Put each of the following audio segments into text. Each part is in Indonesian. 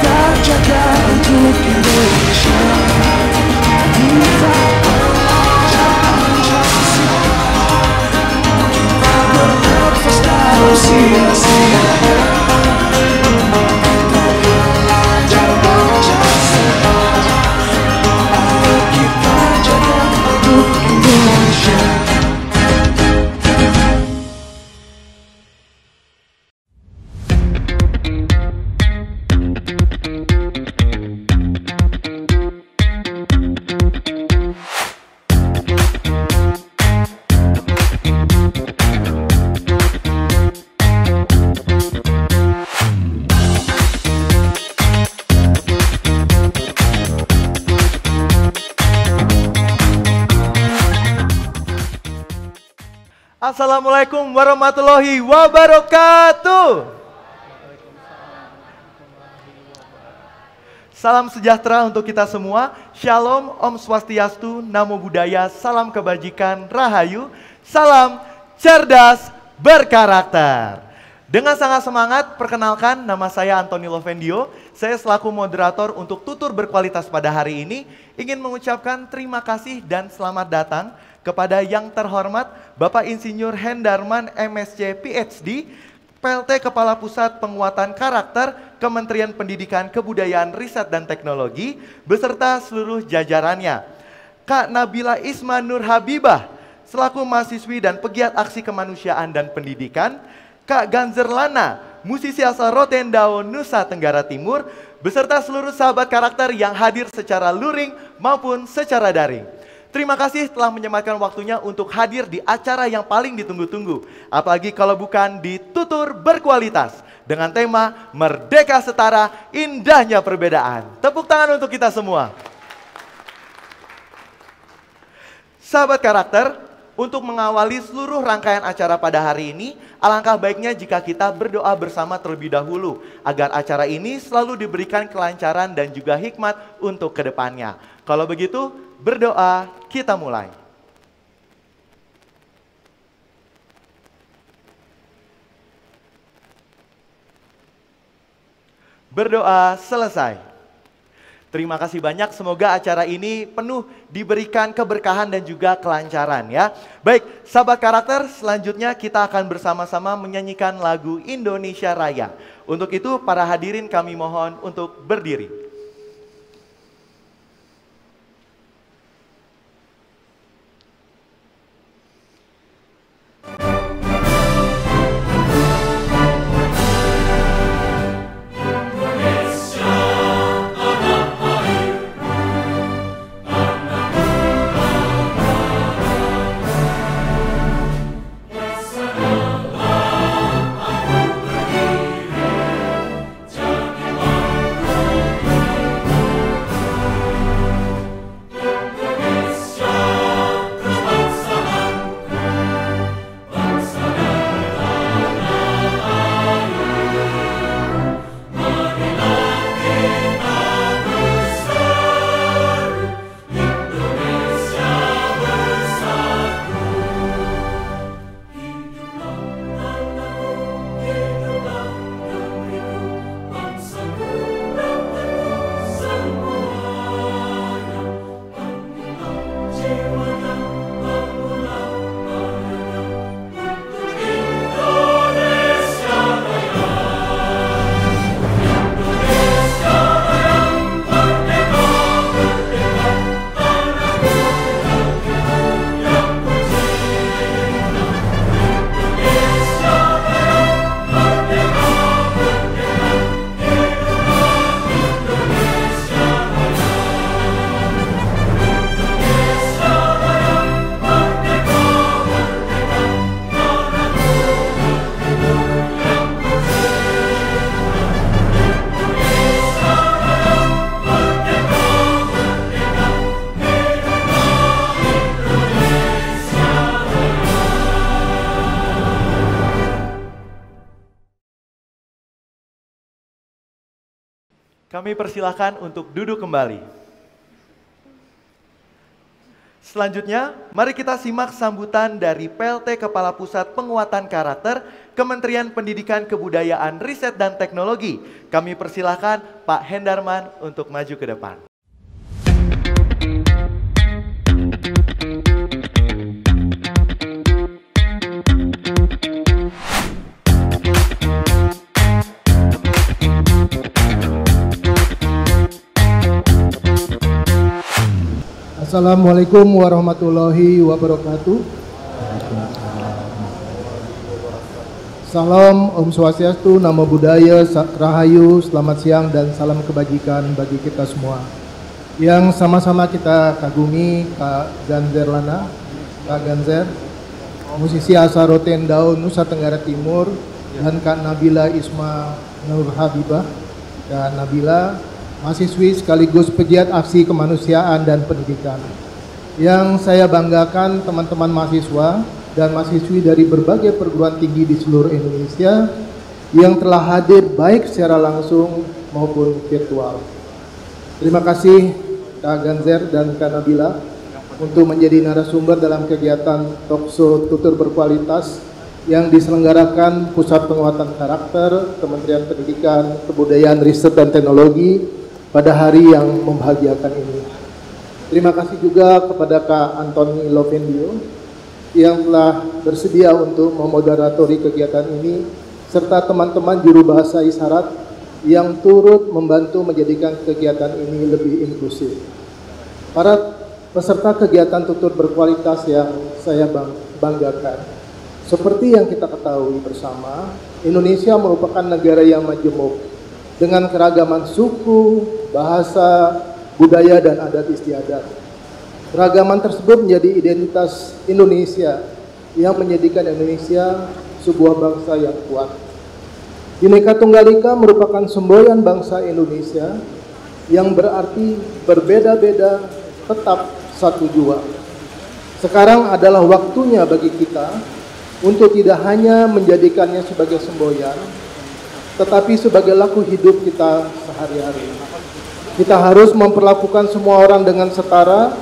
kita jaga untuk Indonesia. Kita bernafas dalam sia-sia. Kita belajar Pancasila. Ayo kita jaga untuk Indonesia. Assalamualaikum warahmatullahi wabarakatuh. Salam sejahtera untuk kita semua. Shalom, Om Swastiastu, Namo Buddhaya, salam kebajikan, rahayu, salam cerdas berkarakter. Dengan sangat semangat, perkenalkan nama saya Antoni Lovendio. Saya selaku moderator untuk tutur berkualitas pada hari ini ingin mengucapkan terima kasih dan selamat datang kepada yang terhormat Bapak Insinyur Hendarman MSc PhD, PLT Kepala Pusat Penguatan Karakter Kementerian Pendidikan Kebudayaan Riset dan Teknologi beserta seluruh jajarannya. Kak Nabila Isma Nur Habibah selaku mahasiswi dan pegiat aksi kemanusiaan dan pendidikan. Kak Ganzer Lana, musisi asal Rotendao, Nusa Tenggara Timur beserta seluruh sahabat karakter yang hadir secara luring maupun secara daring. Terima kasih telah menyempatkan waktunya untuk hadir di acara yang paling ditunggu-tunggu. Apalagi kalau bukan di tutur berkualitas. Dengan tema Merdeka Setara, Indahnya Perbedaan. Tepuk tangan untuk kita semua. Sahabat karakter, untuk mengawali seluruh rangkaian acara pada hari ini, alangkah baiknya jika kita berdoa bersama terlebih dahulu. Agar acara ini selalu diberikan kelancaran dan juga hikmat untuk kedepannya. Kalau begitu, berdoa, kita mulai. Berdoa selesai. Terima kasih banyak, semoga acara ini penuh diberikan keberkahan dan juga kelancaran ya. Baik, sahabat karakter, selanjutnya kita akan bersama-sama menyanyikan lagu Indonesia Raya. Untuk itu, para hadirin kami mohon untuk berdiri. Kami persilahkan untuk duduk kembali. Selanjutnya, mari kita simak sambutan dari PLT Kepala Pusat Penguatan Karakter Kementerian Pendidikan Kebudayaan Riset dan Teknologi. Kami persilahkan Pak Hendarman untuk maju ke depan. Assalamualaikum warahmatullahi wabarakatuh. Salam, Om Swastiastu, Namo Buddhaya, Rahayu, selamat siang dan salam kebajikan bagi kita semua. Yang sama-sama kita kagumi Kak Ganzer Lana, Kak Ganzer, musisi asal Rotendao, Nusa Tenggara Timur, dan Kak Nabila Isma Nur Habibah. Dan Nabila, mahasiswi sekaligus pegiat aksi kemanusiaan dan pendidikan. Yang saya banggakan teman-teman mahasiswa dan mahasiswi dari berbagai perguruan tinggi di seluruh Indonesia yang telah hadir baik secara langsung maupun virtual. Terima kasih Kak Ganzer dan Kak Nabila untuk menjadi narasumber dalam kegiatan talkshow tutur berkualitas yang diselenggarakan Pusat Penguatan Karakter Kementerian Pendidikan, Kebudayaan, Riset dan Teknologi pada hari yang membahagiakan ini. Terima kasih juga kepada Kak Antoni Lovendio yang telah bersedia untuk memoderatori kegiatan ini, serta teman-teman juru bahasa isyarat yang turut membantu menjadikan kegiatan ini lebih inklusif. Para peserta kegiatan tutur berkualitas yang saya banggakan, seperti yang kita ketahui bersama, Indonesia merupakan negara yang majemuk dengan keragaman suku, bahasa, budaya, dan adat istiadat. Keragaman tersebut menjadi identitas Indonesia yang menjadikan Indonesia sebuah bangsa yang kuat. Bhinneka Tunggal Ika merupakan semboyan bangsa Indonesia yang berarti berbeda-beda tetap satu jua. Sekarang adalah waktunya bagi kita untuk tidak hanya menjadikannya sebagai semboyan, tetapi sebagai laku hidup kita sehari-hari. Kita harus memperlakukan semua orang dengan setara,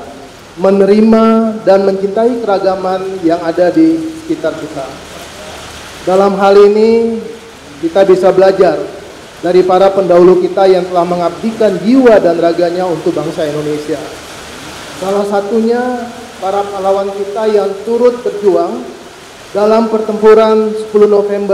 menerima dan mencintai keragaman yang ada di sekitar kita. Dalam hal ini, kita bisa belajar dari para pendahulu kita yang telah mengabdikan jiwa dan raganya untuk bangsa Indonesia. Salah satunya, para pahlawan kita yang turut berjuang dalam pertempuran 10 November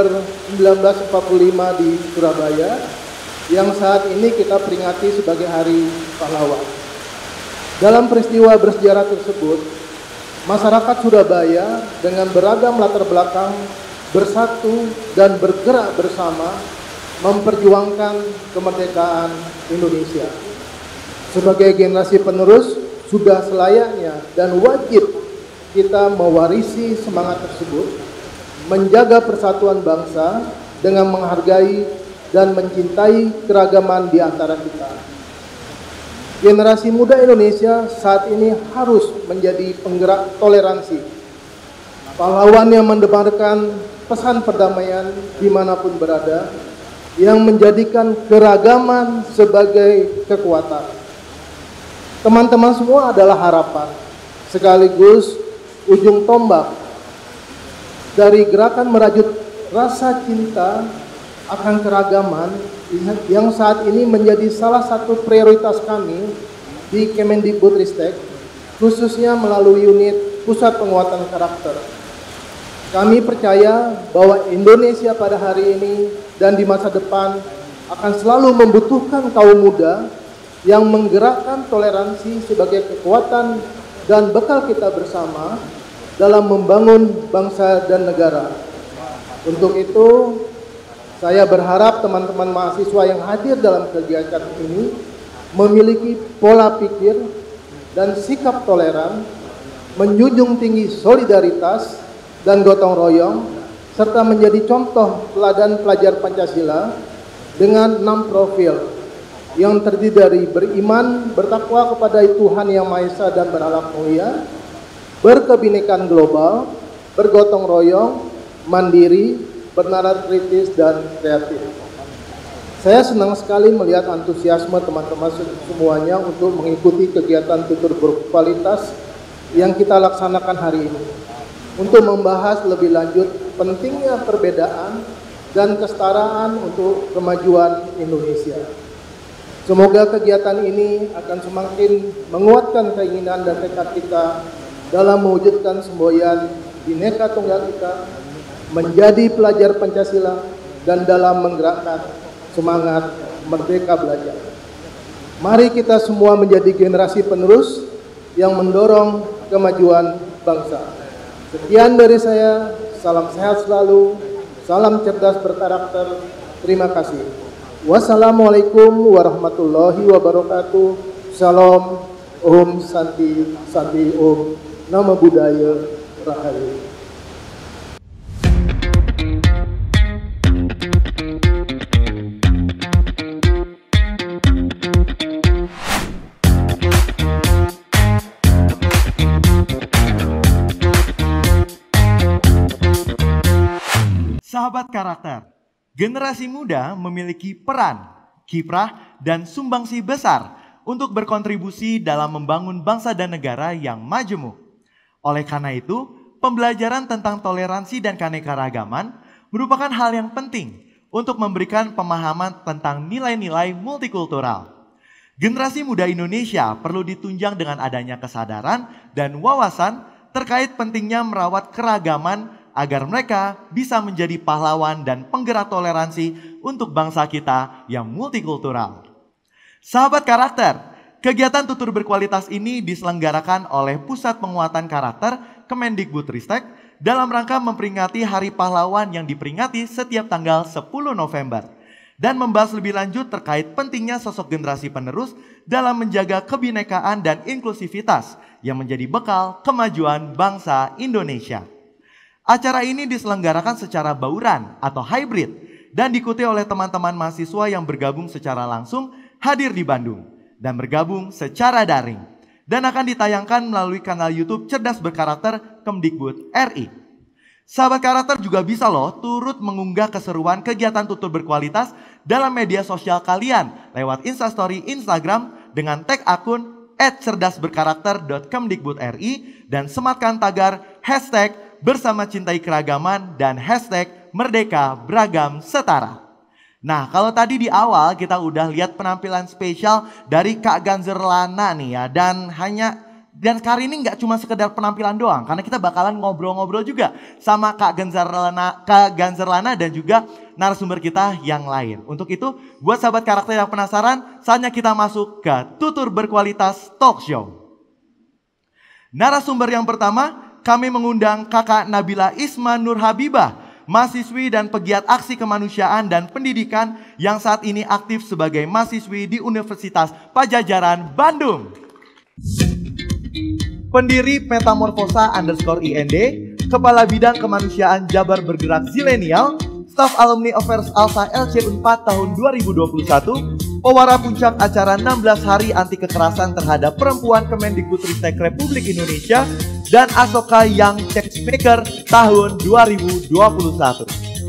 1945 di Surabaya, yang saat ini kita peringati sebagai Hari Pahlawan. Dalam peristiwa bersejarah tersebut, masyarakat Surabaya dengan beragam latar belakang bersatu dan bergerak bersama memperjuangkan kemerdekaan Indonesia. Sebagai generasi penerus, sudah selayaknya dan wajib kita mewarisi semangat tersebut, menjaga persatuan bangsa dengan menghargai dan mencintai keragaman di antara kita. Generasi muda Indonesia saat ini harus menjadi penggerak toleransi, pahlawan yang mendebarkan pesan perdamaian dimanapun berada, yang menjadikan keragaman sebagai kekuatan. Teman-teman semua adalah harapan, sekaligus ujung tombak dari gerakan merajut rasa cinta akan keragaman yang saat ini menjadi salah satu prioritas kami di Kemendikbudristek, khususnya melalui unit Pusat Penguatan Karakter. Kami percaya bahwa Indonesia pada hari ini dan di masa depan akan selalu membutuhkan kaum muda yang menggerakkan toleransi sebagai kekuatan dan bekal kita bersama dalam membangun bangsa dan negara. Untuk itu, saya berharap teman-teman mahasiswa yang hadir dalam kegiatan ini memiliki pola pikir dan sikap toleran, menjunjung tinggi solidaritas dan gotong royong, serta menjadi contoh teladan pelajar Pancasila dengan 6 profil yang terdiri dari beriman, bertakwa kepada Tuhan Yang Maha Esa dan berakhlak mulia, berkebinekaan global, bergotong royong, mandiri, bernalar kritis, dan kreatif. Saya senang sekali melihat antusiasme teman-teman semuanya untuk mengikuti kegiatan tutur berkualitas yang kita laksanakan hari ini untuk membahas lebih lanjut pentingnya perbedaan dan kesetaraan untuk kemajuan Indonesia. Semoga kegiatan ini akan semakin menguatkan keinginan dan tekad kita dalam mewujudkan semboyan Bhinneka Tunggal Ika, menjadi pelajar Pancasila, dan dalam menggerakkan semangat merdeka belajar. Mari kita semua menjadi generasi penerus yang mendorong kemajuan bangsa. Sekian dari saya, salam sehat selalu, salam cerdas berkarakter, terima kasih. Wassalamualaikum warahmatullahi wabarakatuh. Salam, Om Santi, Santi Om, Namo Buddhaya, Rahayu. Sahabat karakter, generasi muda memiliki peran, kiprah, dan sumbangsi besar untuk berkontribusi dalam membangun bangsa dan negara yang majemuk. Oleh karena itu, pembelajaran tentang toleransi dan keanekaragaman merupakan hal yang penting untuk memberikan pemahaman tentang nilai-nilai multikultural. Generasi muda Indonesia perlu ditunjang dengan adanya kesadaran dan wawasan terkait pentingnya merawat keragaman agar mereka bisa menjadi pahlawan dan penggerak toleransi untuk bangsa kita yang multikultural. Sahabat karakter, kegiatan tutur berkualitas ini diselenggarakan oleh Pusat Penguatan Karakter Kemendikbudristek dalam rangka memperingati Hari Pahlawan yang diperingati setiap tanggal 10 November dan membahas lebih lanjut terkait pentingnya sosok generasi penerus dalam menjaga kebinekaan dan inklusivitas yang menjadi bekal kemajuan bangsa Indonesia. Acara ini diselenggarakan secara bauran atau hybrid dan diikuti oleh teman-teman mahasiswa yang bergabung secara langsung hadir di Bandung dan bergabung secara daring dan akan ditayangkan melalui kanal YouTube Cerdas Berkarakter Kemdikbud RI. Sahabat karakter juga bisa loh turut mengunggah keseruan kegiatan tutur berkualitas dalam media sosial kalian lewat Instastory Instagram dengan tag akun @cerdasberkarakter.kemdikbudri dan sematkan tagar hashtag bersama cintai keragaman dan hashtag merdeka beragam setara. Nah, kalau tadi di awal kita udah lihat penampilan spesial dari Kak Ganzer Lana nih ya, dan kali ini nggak cuma sekedar penampilan doang, karena kita bakalan ngobrol-ngobrol juga sama Kak Ganzer Lana dan juga narasumber kita yang lain. Untuk itu, buat sahabat karakter yang penasaran, saatnya kita masuk ke Tutur Berkualitas Talk Show. Narasumber yang pertama, kami mengundang Kakak Nabila Isma Nur Habibah, mahasiswi dan pegiat aksi kemanusiaan dan pendidikan yang saat ini aktif sebagai mahasiswi di Universitas Padjadjaran, Bandung. Pendiri Metamorfosa_IND, Kepala Bidang Kemanusiaan Jabar Bergerak Zilenial, Staf Alumni Affairs Alsa LC4 tahun 2021, pewara puncak acara 16 Hari Anti Kekerasan Terhadap Perempuan Kemendikbudristek Republik Indonesia, dan Asoka Young Changemaker tahun 2021.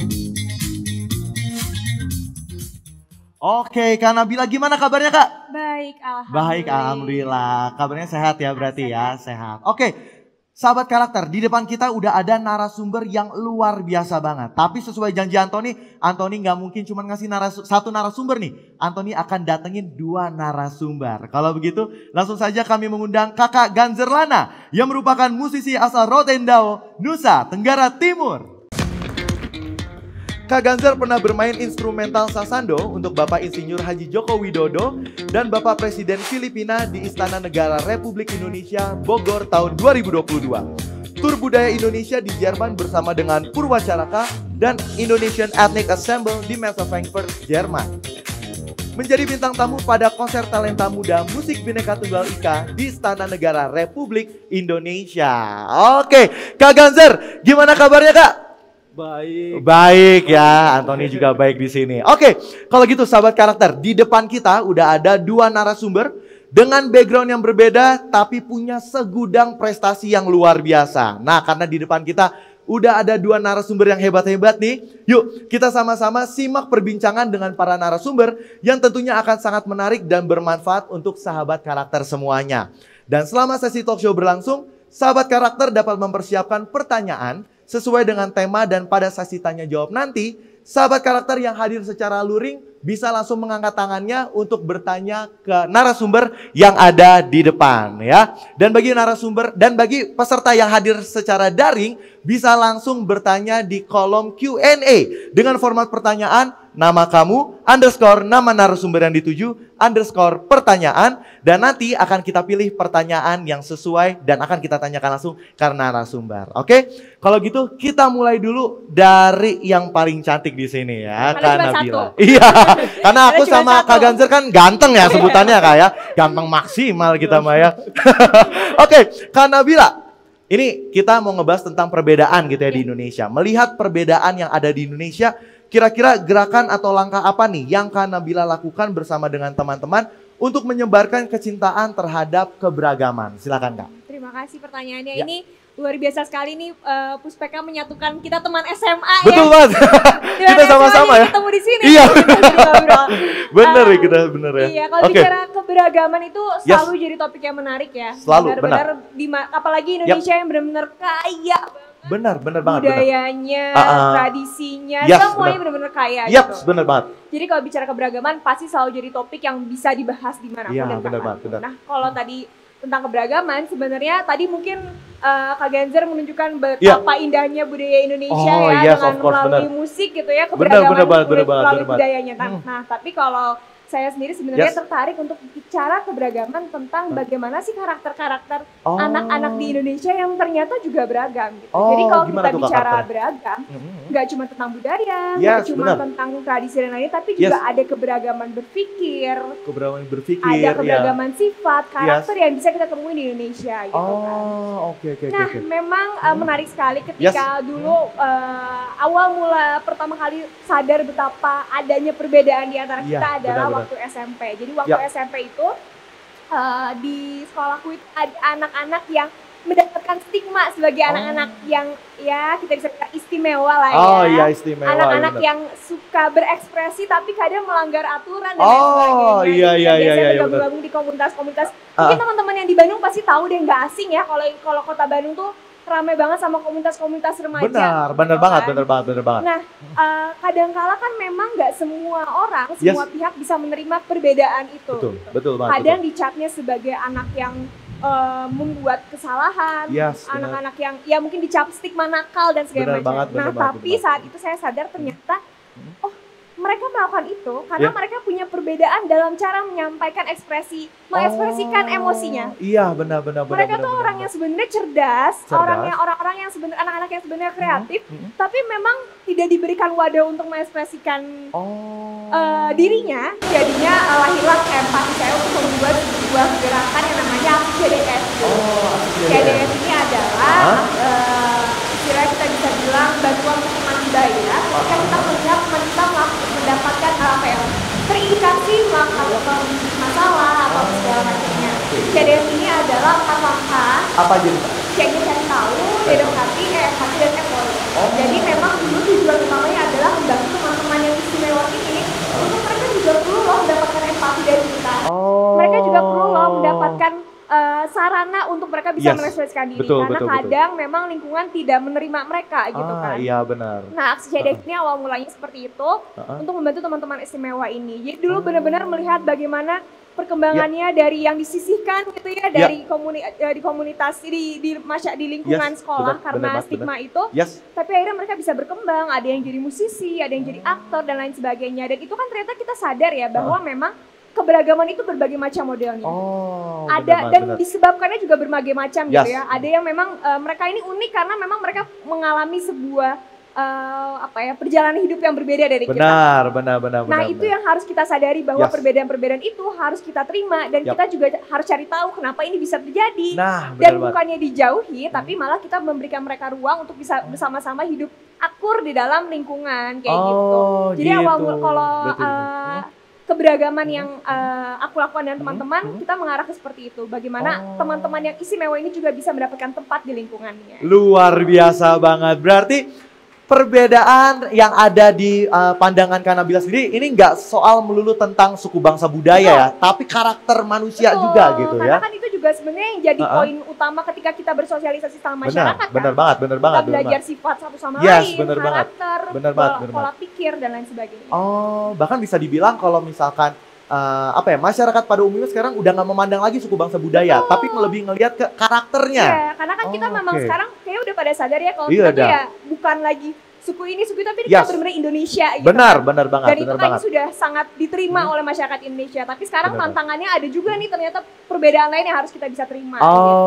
Oke, Kak Nabila, gimana kabarnya Kak? Baik, alhamdulillah. Baik, alhamdulillah. Kabarnya sehat ya berarti ya, sehat. Oke, sahabat karakter, di depan kita udah ada narasumber yang luar biasa banget. Tapi sesuai janji Antoni nggak mungkin cuma ngasih satu narasumber nih. Antoni akan datengin 2 narasumber. Kalau begitu, langsung saja kami mengundang Kakak Ganzer Lana yang merupakan musisi asal Rotendao, Nusa Tenggara Timur. Kak Ganzer pernah bermain instrumental sasando untuk Bapak Insinyur Haji Joko Widodo dan Bapak Presiden Filipina di Istana Negara Republik Indonesia, Bogor tahun 2022. Tur budaya Indonesia di Jerman bersama dengan Purwacaraka dan Indonesian Ethnic Ensemble di Messe Frankfurt, Jerman. Menjadi bintang tamu pada konser talenta muda musik Bhinneka Tunggal Ika di Istana Negara Republik Indonesia. Oke, Kak Ganzer, gimana kabarnya Kak? Baik. Baik ya, Antoni juga baik di sini. Oke, kalau gitu sahabat karakter, di depan kita udah ada 2 narasumber dengan background yang berbeda tapi punya segudang prestasi yang luar biasa. Nah, karena di depan kita udah ada 2 narasumber yang hebat-hebat nih. Yuk, kita sama-sama simak perbincangan dengan para narasumber yang tentunya akan sangat menarik dan bermanfaat untuk sahabat karakter semuanya. Dan selama sesi talk show berlangsung, sahabat karakter dapat mempersiapkan pertanyaan sesuai dengan tema dan pada sesi tanya jawab nanti, sahabat karakter yang hadir secara luring bisa langsung mengangkat tangannya untuk bertanya ke narasumber yang ada di depan ya. Dan bagi narasumber dan bagi peserta yang hadir secara daring bisa langsung bertanya di kolom Q&A dengan format pertanyaan nama kamu, nama narasumber yang dituju, pertanyaan. Dan nanti akan kita pilih pertanyaan yang sesuai dan akan kita tanyakan langsung ke narasumber. Oke, kalau gitu kita mulai dulu dari yang paling cantik di sini ya, Kak Nabila. Iya, karena aku sama Kak Ganzer kan ganteng ya sebutannya Kak ya. Ganteng maksimal kita mah ya. Oke, Kak Nabila. Ini kita mau ngebahas tentang perbedaan gitu ya di Indonesia. Melihat perbedaan yang ada di Indonesia, kira-kira gerakan atau langkah apa nih yang Kak Nabila lakukan bersama dengan teman-teman untuk menyebarkan kecintaan terhadap keberagaman? Silakan Kak. Terima kasih pertanyaannya. Ya. Ini luar biasa sekali nih, Puspeka menyatukan kita teman SMA. Betul ya. banget. Kita SMA sama-sama ya. Ketemu di sini. Iya. Kita ngobrol. Bener ya kita bener ya. Iya, kalau Oke. bicara keberagaman itu selalu jadi topik yang menarik ya. Selalu, Benar-benar apalagi Indonesia yang benar-benar kaya banget. Benar banget. Budayanya, tradisinya, Yes, semuanya benar-benar kaya Yap, gitu. bener banget. Jadi kalau bicara keberagaman pasti selalu jadi topik yang bisa dibahas di manapun Iya, dan benar kapanpun. banget, benar. Nah, kalau tadi tentang keberagaman sebenarnya tadi mungkin Kak Ganzer menunjukkan betapa indahnya budaya Indonesia Oh, ya yes, dengan of course, melalui benar. musik gitu ya, keberagaman Benar banget, benar melalui banget. budayanya. Nah, tapi kalau saya sendiri sebenarnya Yes. tertarik untuk bicara keberagaman tentang bagaimana sih karakter-karakter Oh. anak-anak di Indonesia yang ternyata juga beragam gitu. Oh, Jadi kalau gimana kita tuh, Kak, bicara karakternya? beragam, Mhm. nggak cuma tentang budaya, Yes, nggak cuma benar. tentang tradisi dan lain-lain, tapi Yes. juga ada keberagaman berpikir, Keberagaman berpikir ada ya. keberagaman sifat, karakter yang bisa kita temui di Indonesia gitu kan. Oh, oke. Nah, memang menarik sekali ketika dulu awal mula pertama kali sadar betapa adanya perbedaan di antara Iya, kita adalah benar-benar. waktu SMP. Jadi waktu SMP itu di sekolahku itu ada anak-anak yang mendapatkan stigma sebagai anak-anak yang ya kita bisa kata istimewa lah ya. Oh iya, istimewa. Anak-anak benar. yang suka berekspresi tapi kadang melanggar aturan dan Oh, lain sebagainya. iya, Jadi iya, biasanya iya, iya, bergabung-gabung di komunitas-komunitas. Mungkin teman-teman yang di Bandung pasti tahu deh, nggak asing ya kalau kota Bandung tuh ramai banget sama komunitas-komunitas remaja. Benar banget. Nah, kadangkala kan memang nggak semua orang, semua pihak bisa menerima perbedaan itu. Betul banget. Kadang dicapnya sebagai anak yang membuat kesalahan, anak-anak yang ya mungkin dicap stigma nakal dan segala macam. Nah, tapi saat itu saya sadar ternyata, oh mereka melakukan itu karena mereka punya perbedaan dalam cara menyampaikan mengekspresikan emosinya. Iya, benar. Mereka tuh orang yang sebenarnya cerdas, orang-orang yang sebenarnya anak-anak yang sebenarnya kreatif, tapi memang tidak diberikan wadah untuk mengekspresikan dirinya. Jadinya lahirlah empati saya untuk membuat sebuah gerakan yang namanya CDS. CDS ini adalah istilahnya kita bisa bilang bantuan untuk teman dibayar ketika kita melihat teman kita mendapatkan terindikasi melakukan masalah atau segala macamnya. CDS ini adalah 4 langkah. Apa jadi? Ceknya cari tahu, dedekati, empati, dan evaluasi. Jadi memang dulu tujuan utamanya adalah membantu teman-teman yang istimewa ini untuk mereka juga perlu loh mendapatkan empati dari kita. Mereka juga perlu loh mendapatkan sarana untuk mereka bisa mengekspresikan diri. Karena kadang memang lingkungan tidak menerima mereka gitu kan. Iya benar. Nah, aksi CDX ini awal mulanya seperti itu untuk membantu teman-teman istimewa ini. Jadi dulu benar-benar melihat bagaimana perkembangannya dari yang disisihkan gitu ya dari komunitas di lingkungan sekolah karena stigma itu. Tapi akhirnya mereka bisa berkembang, ada yang jadi musisi, ada yang jadi aktor dan lain sebagainya. Dan itu kan ternyata kita sadar ya bahwa memang keberagaman itu berbagai macam modelnya. Dan disebabkannya juga berbagai macam gitu ya. Ada yang memang mereka ini unik karena memang mereka mengalami sebuah perjalanan hidup yang berbeda dari kita. Benar. Nah, itu yang harus kita sadari bahwa perbedaan-perbedaan itu harus kita terima dan kita juga harus cari tahu kenapa ini bisa terjadi. Dan bukannya dijauhi, tapi malah kita memberikan mereka ruang untuk bisa bersama-sama hidup akur di dalam lingkungan kayak gitu. Jadi keberagaman yang aku lakukan dan teman-teman, kita mengarah ke seperti itu. Bagaimana teman-teman yang istimewa ini juga bisa mendapatkan tempat di lingkungannya. Luar biasa banget. Berarti perbedaan yang ada di pandangan Kak Nabila sendiri ini nggak soal melulu tentang suku bangsa budaya ya, tapi karakter manusia juga gitu karena ya. kan itu juga sebenarnya yang jadi poin utama ketika kita bersosialisasi sama masyarakat. Benar kan? benar banget. Kita belajar sifat satu sama Yes, lain, benar banget. karakter, Benar banget, benar pola pikir dan lain sebagainya. Oh, bahkan bisa dibilang kalau misalkan masyarakat pada umumnya sekarang udah nggak memandang lagi suku bangsa budaya, tapi lebih ngelihat ke karakternya. Iya, karena kan kita memang sekarang kayak udah pada sadar ya kalau kita tuh ya bukan lagi suku ini, suku itu, tapi kita benar-benar Indonesia gitu. Benar banget. Dan itu kan sudah sangat diterima oleh masyarakat Indonesia. Tapi sekarang tantangannya ada juga nih, ternyata perbedaan lain yang harus kita bisa terima.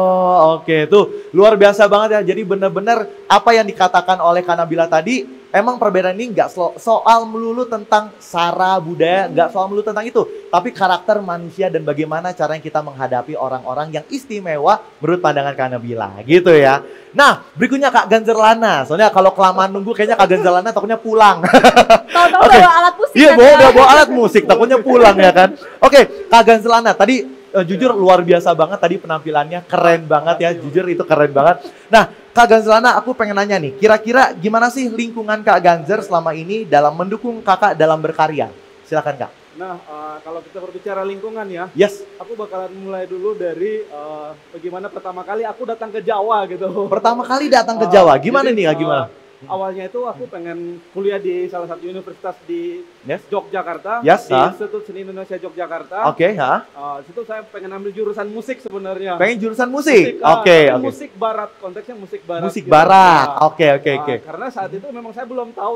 Oke. Tuh luar biasa banget ya. Jadi benar-benar apa yang dikatakan oleh Kak Nabila tadi, emang perbedaan ini nggak soal melulu tentang sara budaya, nggak soal melulu tentang itu, tapi karakter manusia dan bagaimana caranya kita menghadapi orang-orang yang istimewa menurut pandangan Kak Nabila, gitu ya. Nah, berikutnya Kak Ganzerlana. Soalnya kalau kelamaan nunggu kayaknya Kak Ganzerlana takutnya pulang. Tahu-tahu bawa alat musik. Iya, bawa alat musik, takutnya pulang ya kan. Oke, Kak Ganzerlana tadi jujur luar biasa banget tadi penampilannya, keren banget ya, jujur itu keren banget. Nah, Kak Ganzerlana, aku pengen nanya nih, kira-kira gimana sih lingkungan Kak Ganzer selama ini dalam mendukung Kakak dalam berkarya? Silakan Kak. Nah, kalau kita berbicara lingkungan ya, Yes. aku bakalan mulai dulu dari bagaimana pertama kali aku datang ke Jawa gitu. Pertama kali datang ke Jawa, gimana nih Kak, gimana? Awalnya itu aku pengen kuliah di salah satu universitas di Yogyakarta, Yes, di Institut Seni Indonesia Yogyakarta. Oke, Situ saya pengen ambil jurusan musik sebenarnya. pengen jurusan musik? Oke. Oke. Musik barat, konteksnya musik barat. Musik gitu. barat, Nah, oke. Karena saat itu memang saya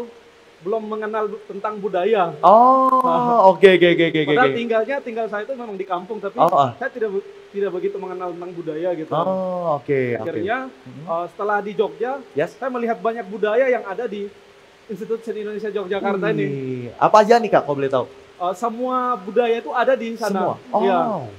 belum mengenal tentang budaya. Oh, oke. Padahal tinggal saya itu memang di kampung, tapi saya tidak begitu mengenal tentang budaya gitu. Oh, oke. Akhirnya setelah di Jogja, saya melihat banyak budaya yang ada di Institut Seni Indonesia Yogyakarta ini. Apa aja nih Kak, kalau boleh tahu? Semua budaya itu ada di sana. Semua? Oh. Iya.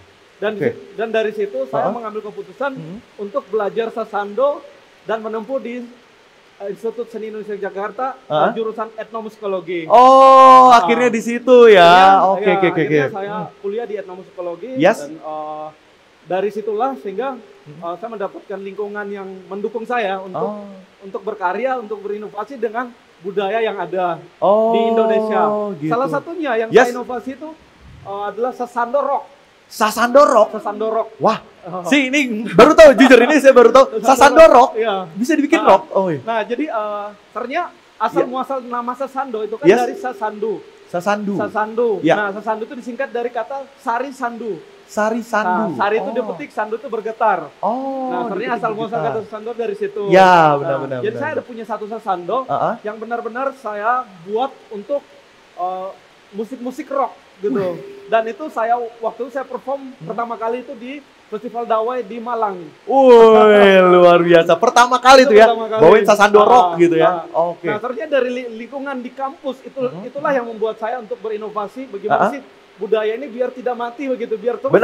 Dan dari situ saya mengambil keputusan untuk belajar sasando dan menempuh di Institut Seni Indonesia Jakarta jurusan etnomusikologi. Oh, akhirnya di situ ya. Oke. Akhirnya saya kuliah di etnomusikologi dan dari situlah sehingga saya mendapatkan lingkungan yang mendukung saya untuk berkarya, untuk berinovasi dengan budaya yang ada di Indonesia. Gitu. Salah satunya yang saya inovasi itu adalah sasando rock. Sasando rock. Wah, sih ini baru tahu, jujur ini saya baru tahu. Sasando rock bisa dibikin rock. Nah, jadi ternyata asal muasal nama sasando itu kan dari sasandu. Sasandu. Nah, sasandu itu disingkat dari kata sari sandu. Sari sandu. Nah, sari itu dipetik, sandu itu bergetar. Nah, ternyata asal muasal kata sasando dari situ. Ya, benar. Jadi saya ada punya satu sasando yang benar-benar saya buat untuk musik-musik rock gitu. Dan itu waktu itu saya perform pertama kali itu di Festival Dawai di Malang. Luar biasa. Pertama kali tuh ya, bawain sasando rock gitu ya. Oke. Nah, ternyata dari lingkungan di kampus itulah yang membuat saya untuk berinovasi bagaimana sih budaya ini biar tidak mati begitu, biar terus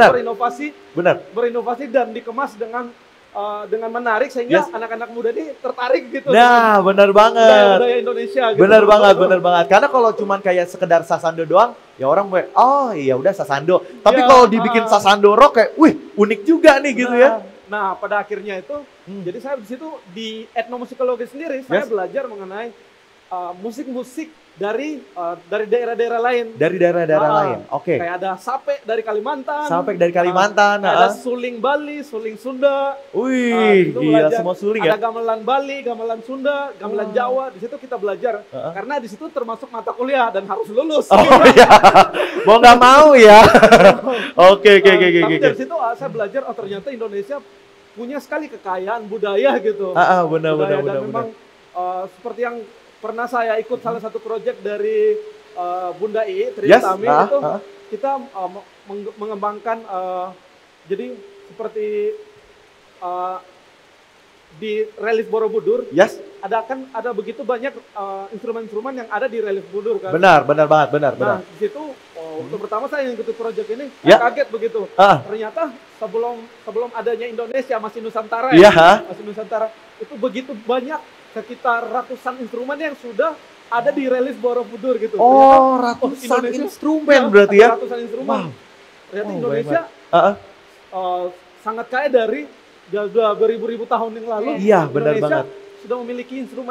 berinovasi dan dikemas dengan menarik sehingga anak-anak muda ini tertarik gitu. Nah, benar banget. Budaya Indonesia gitu. Benar banget. Karena kalau cuman kayak sekedar sasando doang, ya orang iya udah sasando. Tapi kalau dibikin sasando rock kayak, wih, unik juga nih gitu ya. Nah, pada akhirnya itu, jadi saya di situ di etnomusikologi sendiri saya belajar mengenai musik-musik dari daerah-daerah lain. Dari daerah-daerah lain. Oke. Kayak ada sape dari Kalimantan. Ada suling Bali, suling Sunda. Wih, gila semua suling ya. Ada gamelan Bali, gamelan Sunda, gamelan Jawa. Di situ kita belajar. Karena di situ termasuk mata kuliah dan harus lulus. Iya. Mau nggak mau ya. Oke. Tapi dari situ saya belajar ternyata Indonesia punya sekali kekayaan budaya gitu. Benar. Memang seperti yang pernah saya ikut salah satu proyek dari Bunda Tri Utami itu kita mengembangkan jadi seperti di Relief Borobudur ada begitu banyak instrumen-instrumen yang ada di Relief Borobudur kan. Benar. Nah, di situ waktu pertama saya mengikuti proyek ini kaget begitu. Ternyata sebelum adanya Indonesia masih Nusantara masih Nusantara itu begitu banyak sekitar ratusan instrumen yang sudah ada di Relief Borobudur gitu. Ratusan instrumen berarti ya? Ratusan instrumen. Ternyata Indonesia sangat kaya dari udah beribu-ribu tahun yang lalu. Iya, benar banget. Sudah memiliki instrumen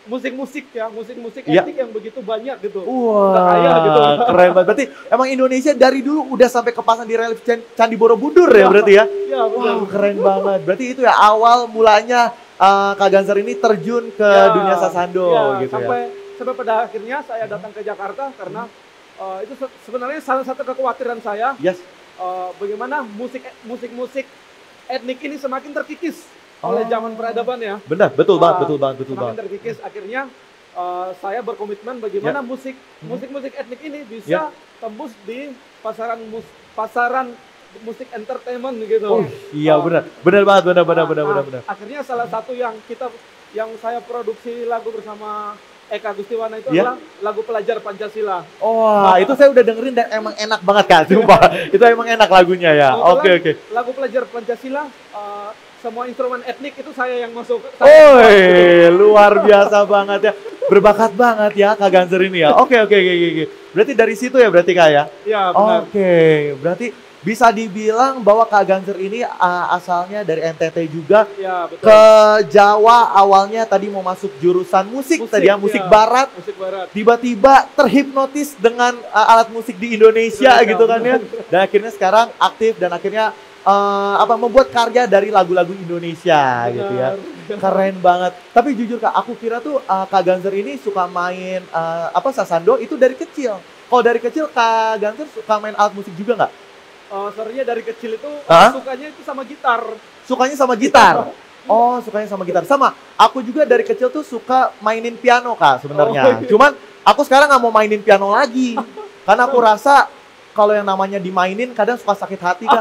musik-musik etnik yang begitu banyak gitu. Wah, gitu. Keren banget. Berarti emang Indonesia dari dulu udah sampai kepasang di relief Candi Borobudur ya berarti ya? Iya, betul. Wow, keren banget. Berarti itu ya awal mulanya Kak Ganzer ini terjun ke dunia sasando gitu sampai pada akhirnya saya datang ke Jakarta karena itu sebenarnya salah satu kekhawatiran saya. Bagaimana musik etnik ini semakin terkikis oleh zaman peradaban ya. Benar, betul banget. Semakin terkikis. Akhirnya saya berkomitmen bagaimana musik etnik ini bisa tembus di pasaran musik entertainment gitu. Iya benar banget. Akhirnya salah satu yang saya produksi lagu bersama Eka Gustiwana itu adalah lagu Pelajar Pancasila. Itu saya udah dengerin dan emang enak banget Kak, sumpah. Itu emang enak lagunya ya. Oke. Lagu Pelajar Pancasila, semua instrumen etnik itu saya yang masuk. Luar biasa banget ya. Berbakat banget ya Kak Ganzer ini ya. Oke. Berarti dari situ ya berarti Kak ya? Iya benar. Oke, berarti bisa dibilang bahwa Kak Ganzer ini asalnya dari NTT juga, ke Jawa awalnya tadi mau masuk jurusan musik musik barat, tiba-tiba terhipnotis dengan alat musik di Indonesia gitu kan ya, dan akhirnya sekarang aktif dan akhirnya membuat karya dari lagu-lagu Indonesia gitu ya. Keren banget. Tapi jujur Kak, aku kira tuh Kak Ganzer ini suka main sasando itu dari kecil. Kalau dari kecil Kak Ganzer suka main alat musik juga nggak? Sebenarnya dari kecil itu sukanya itu sama gitar. Sukanya sama gitar? Sukanya sama gitar. Sama, aku juga dari kecil tuh suka mainin piano Kak sebenarnya. Cuman aku sekarang nggak mau mainin piano lagi. Karena aku rasa kalau yang namanya dimainin kadang suka sakit hati Kak.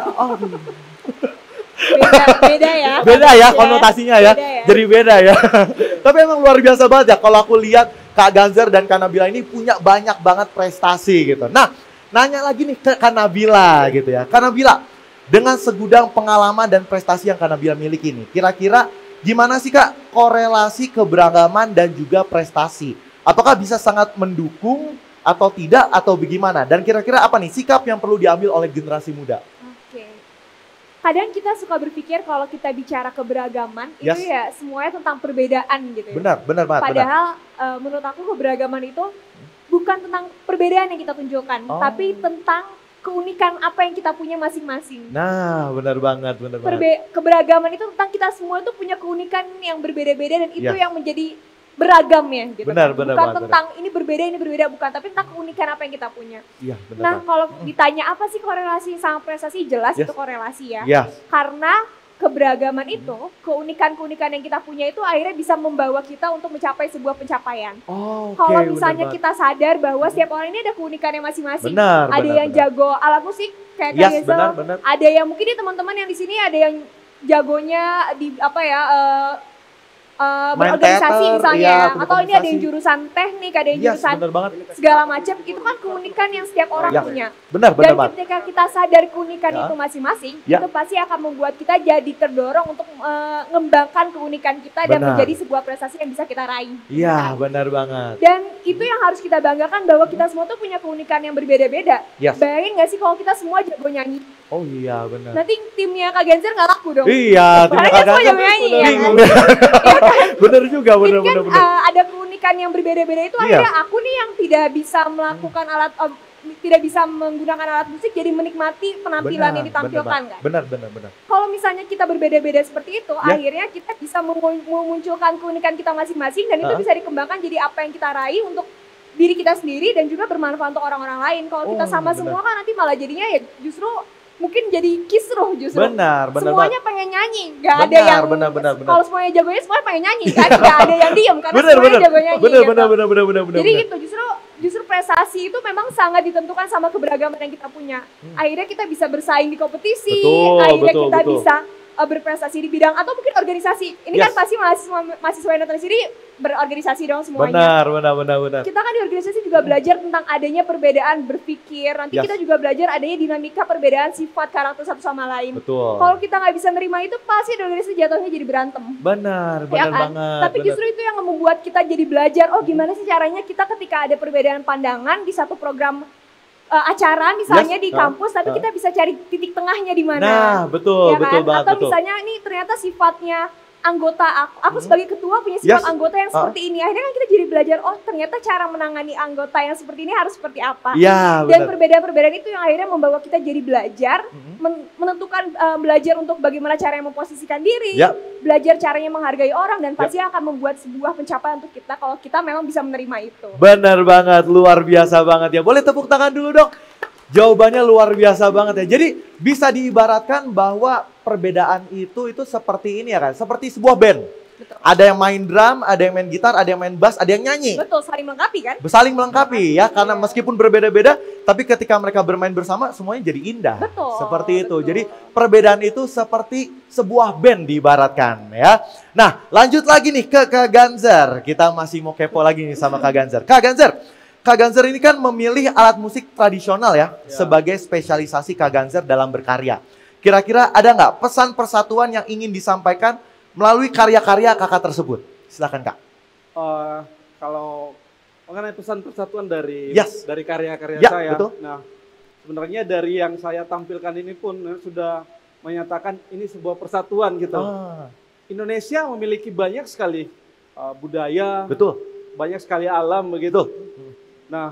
Beda ya konotasinya ya. Jadi beda ya. Tapi emang luar biasa banget ya kalau aku lihat Kak Ganzer dan Kak Nabila ini punya banyak banget prestasi gitu. Nah, nanya lagi nih ke Kak Nabila gitu ya. Kak Nabila, dengan segudang pengalaman dan prestasi yang Kak Nabila miliki nih, kira-kira gimana sih Kak korelasi keberagaman dan juga prestasi? Apakah bisa sangat mendukung atau tidak atau bagaimana? Dan kira-kira apa nih sikap yang perlu diambil oleh generasi muda? Kadang kita suka berpikir kalau kita bicara keberagaman itu ya semuanya tentang perbedaan gitu ya. Benar banget. Padahal menurut aku keberagaman itu bukan tentang perbedaan yang kita tunjukkan, tapi tentang keunikan apa yang kita punya masing-masing. Nah, benar banget. Keberagaman itu tentang kita semua tuh punya keunikan yang berbeda-beda dan itu yang menjadi beragam ya gitu. Bukan tentang ini berbeda, bukan, tapi tentang keunikan apa yang kita punya. Nah, kalau ditanya apa sih korelasi sama prestasi, jelas itu korelasi ya. Karena keberagaman itu, keunikan-keunikan yang kita punya itu akhirnya bisa membawa kita untuk mencapai sebuah pencapaian. Kalau misalnya kita sadar bahwa setiap orang ini ada keunikannya masing-masing. Ada yang jago alat musik kayak Kak Gezel, ada yang mungkin teman-teman yang di sini ada yang jagonya di berorganisasi misalnya, atau ini ada yang jurusan teknik, ada yang jurusan segala macam, itu kan keunikan yang setiap orang punya. Dan ketika kita sadar keunikan itu masing-masing, itu pasti akan membuat kita jadi terdorong untuk mengembangkan keunikan kita dan menjadi sebuah prestasi yang bisa kita raih. Iya, benar banget. Dan itu yang harus kita banggakan bahwa kita semua tuh punya keunikan yang berbeda-beda. Bayangin gak sih kalau kita semua jago nyanyi? Oh iya, benar. Nanti timnya Kak Ganzer nggak laku dong. Iya, timnya Kak Ganzer jago nyanyi ya. Bener juga, bener. Ada keunikan yang berbeda-beda itu akhirnya aku nih yang tidak bisa melakukan tidak bisa menggunakan alat musik jadi menikmati penampilan yang ditampilkan kan? Benar. Kalau misalnya kita berbeda-beda seperti itu, akhirnya kita bisa memunculkan keunikan kita masing-masing dan itu bisa dikembangkan jadi apa yang kita raih untuk diri kita sendiri dan juga bermanfaat untuk orang-orang lain. Kalau kita sama semua kan nanti malah jadinya ya justru mungkin jadi kisruh justru. Benar. Semuanya pengen nyanyi, nggak ada yang. Benar. Kalau semuanya jagonya, semuanya pengen nyanyi kan, nggak ada yang diem karena semuanya jago nyanyi. Benar. Jadi gitu, justru prestasi itu memang sangat ditentukan sama keberagaman yang kita punya. Akhirnya kita bisa bersaing di kompetisi, akhirnya kita bisa berprestasi di bidang atau mungkin organisasi. Ini kan pasti mahasiswa yang datang sini berorganisasi dong semuanya. Benar. Kita kan di organisasi juga belajar tentang adanya perbedaan berpikir. Nanti kita juga belajar adanya dinamika perbedaan sifat karakter satu sama lain. Kalau kita nggak bisa nerima itu pasti di organisasi jatuhnya jadi berantem. Benar kan? banget. Tapi justru itu yang membuat kita jadi belajar. Oh gimana sih caranya kita ketika ada perbedaan pandangan di satu program acara misalnya di kampus, tapi kita bisa cari titik tengahnya di mana. Nah, betul kan? banget. Atau misalnya ini ternyata sifatnya anggota aku sebagai ketua punya sifat anggota yang seperti ini. Akhirnya kan kita jadi belajar, oh ternyata cara menangani anggota yang seperti ini harus seperti apa. Ya, dan perbedaan-perbedaan itu yang akhirnya membawa kita jadi belajar, menentukan belajar untuk bagaimana caranya memposisikan diri, belajar caranya menghargai orang, dan pasti akan membuat sebuah pencapaian untuk kita kalau kita memang bisa menerima itu. Benar banget, luar biasa banget ya. Boleh tepuk tangan dulu dong. Jawabannya luar biasa banget ya. Jadi bisa diibaratkan bahwa perbedaan itu seperti ini ya kan, seperti sebuah band. Betul. Ada yang main drum, ada yang main gitar, ada yang main bass, ada yang nyanyi. Betul, saling melengkapi kan? Saling melengkapi ya, karena meskipun berbeda-beda, tapi ketika mereka bermain bersama semuanya jadi indah. Betul. Seperti itu. Jadi perbedaan itu seperti sebuah band diibaratkan ya. Nah, lanjut lagi nih ke Kak Ganzer. Kita masih mau kepo lagi nih sama Kak Ganzer. Kak Ganzer ini kan memilih alat musik tradisional ya, sebagai spesialisasi Kak Ganzer dalam berkarya. Kira-kira ada nggak pesan persatuan yang ingin disampaikan melalui karya-karya kakak tersebut? Silakan Kak. Kalau mengenai pesan persatuan dari karya-karya saya, betul. Nah sebenarnya dari yang saya tampilkan ini pun sudah menyatakan ini sebuah persatuan gitu. Indonesia memiliki banyak sekali budaya, betul, banyak sekali alam begitu. Nah,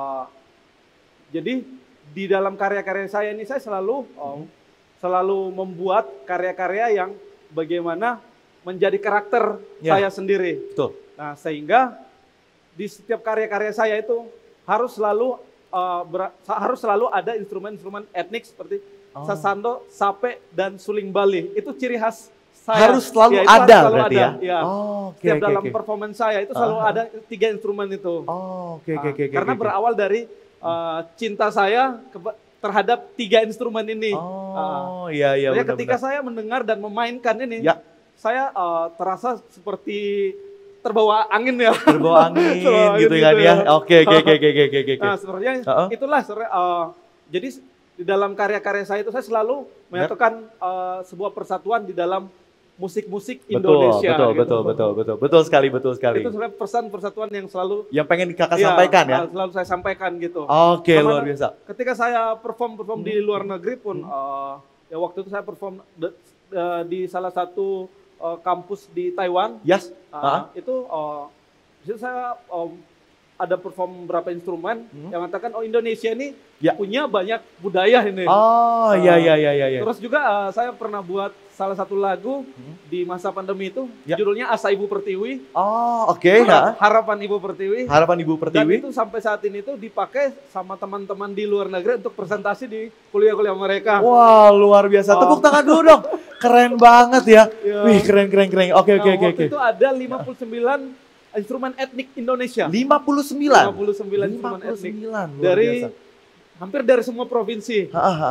jadi di dalam karya-karya saya ini saya selalu membuat karya-karya yang bagaimana menjadi karakter saya sendiri. Betul. Nah, sehingga di setiap karya-karya saya itu harus selalu ada instrumen-instrumen etnik seperti sasando, sape, dan suling Bali. Itu ciri khas saya. Harus selalu ada berarti ya? Setiap dalam performance saya itu selalu ada 3 instrumen itu. Karena berawal dari cinta saya terhadap 3 instrumen ini. Iya. Ketika saya mendengar dan memainkan ini, saya terasa seperti terbawa angin ya. Terbawa angin gitu kan ya. Oke. Nah, sebenarnya itulah jadi di dalam karya-karya saya itu saya selalu menyatukan sebuah persatuan di dalam musik-musik Indonesia. Betul sekali. Itu sebenarnya pesan persatuan yang selalu yang pengen kakak sampaikan ya. Selalu saya sampaikan gitu. Oke, luar biasa. Ketika saya perform di luar negeri pun, ya waktu itu saya perform di salah satu kampus di Taiwan. Itu di situ saya ada perform beberapa instrumen yang mengatakan Indonesia ini punya banyak budaya ini. Iya. Terus juga saya pernah buat salah satu lagu di masa pandemi itu, judulnya Asa Ibu Pertiwi. Harapan Ibu Pertiwi. Dan itu sampai saat ini tuh dipakai sama teman-teman di luar negeri untuk presentasi di kuliah-kuliah mereka. Wah, luar biasa. Tepuk tangan dulu dong. Keren banget ya. Wih, keren. Oke. Waktu itu ada 59 instrumen etnik Indonesia. 59 instrumen etnik dari hampir dari semua provinsi.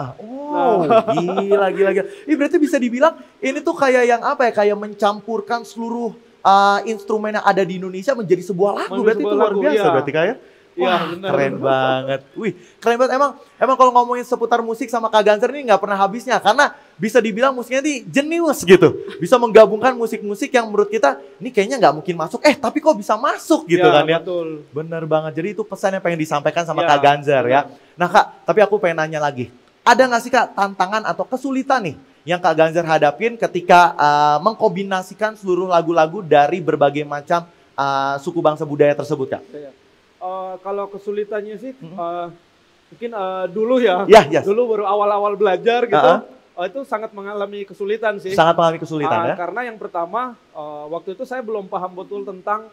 Gila. Ini berarti bisa dibilang ini tuh kayak yang apa ya? Kayak mencampurkan seluruh instrumen yang ada di Indonesia menjadi sebuah lagu. Berarti itu luar biasa berarti kayak. Wah, keren banget. Wih, keren banget. Emang kalau ngomongin seputar musik sama Kak Ganzer ini nggak pernah habisnya. Karena bisa dibilang musiknya ini jenius gitu. Bisa menggabungkan musik-musik yang menurut kita, ini kayaknya nggak mungkin masuk. Tapi kok bisa masuk gitu kan ya. Betul. Bener banget. Jadi itu pesan yang pengen disampaikan sama Kak Ganzer ya. Nah Kak, tapi aku pengen nanya lagi. Ada nggak sih Kak tantangan atau kesulitan nih yang Kak Ganzer hadapin ketika mengkombinasikan seluruh lagu-lagu dari berbagai macam suku bangsa budaya tersebut Kak? Kalau kesulitannya sih mungkin dulu dulu baru awal-awal belajar gitu, itu sangat mengalami kesulitan sih. Sangat mengalami kesulitan ya? Karena yang pertama waktu itu saya belum paham betul tentang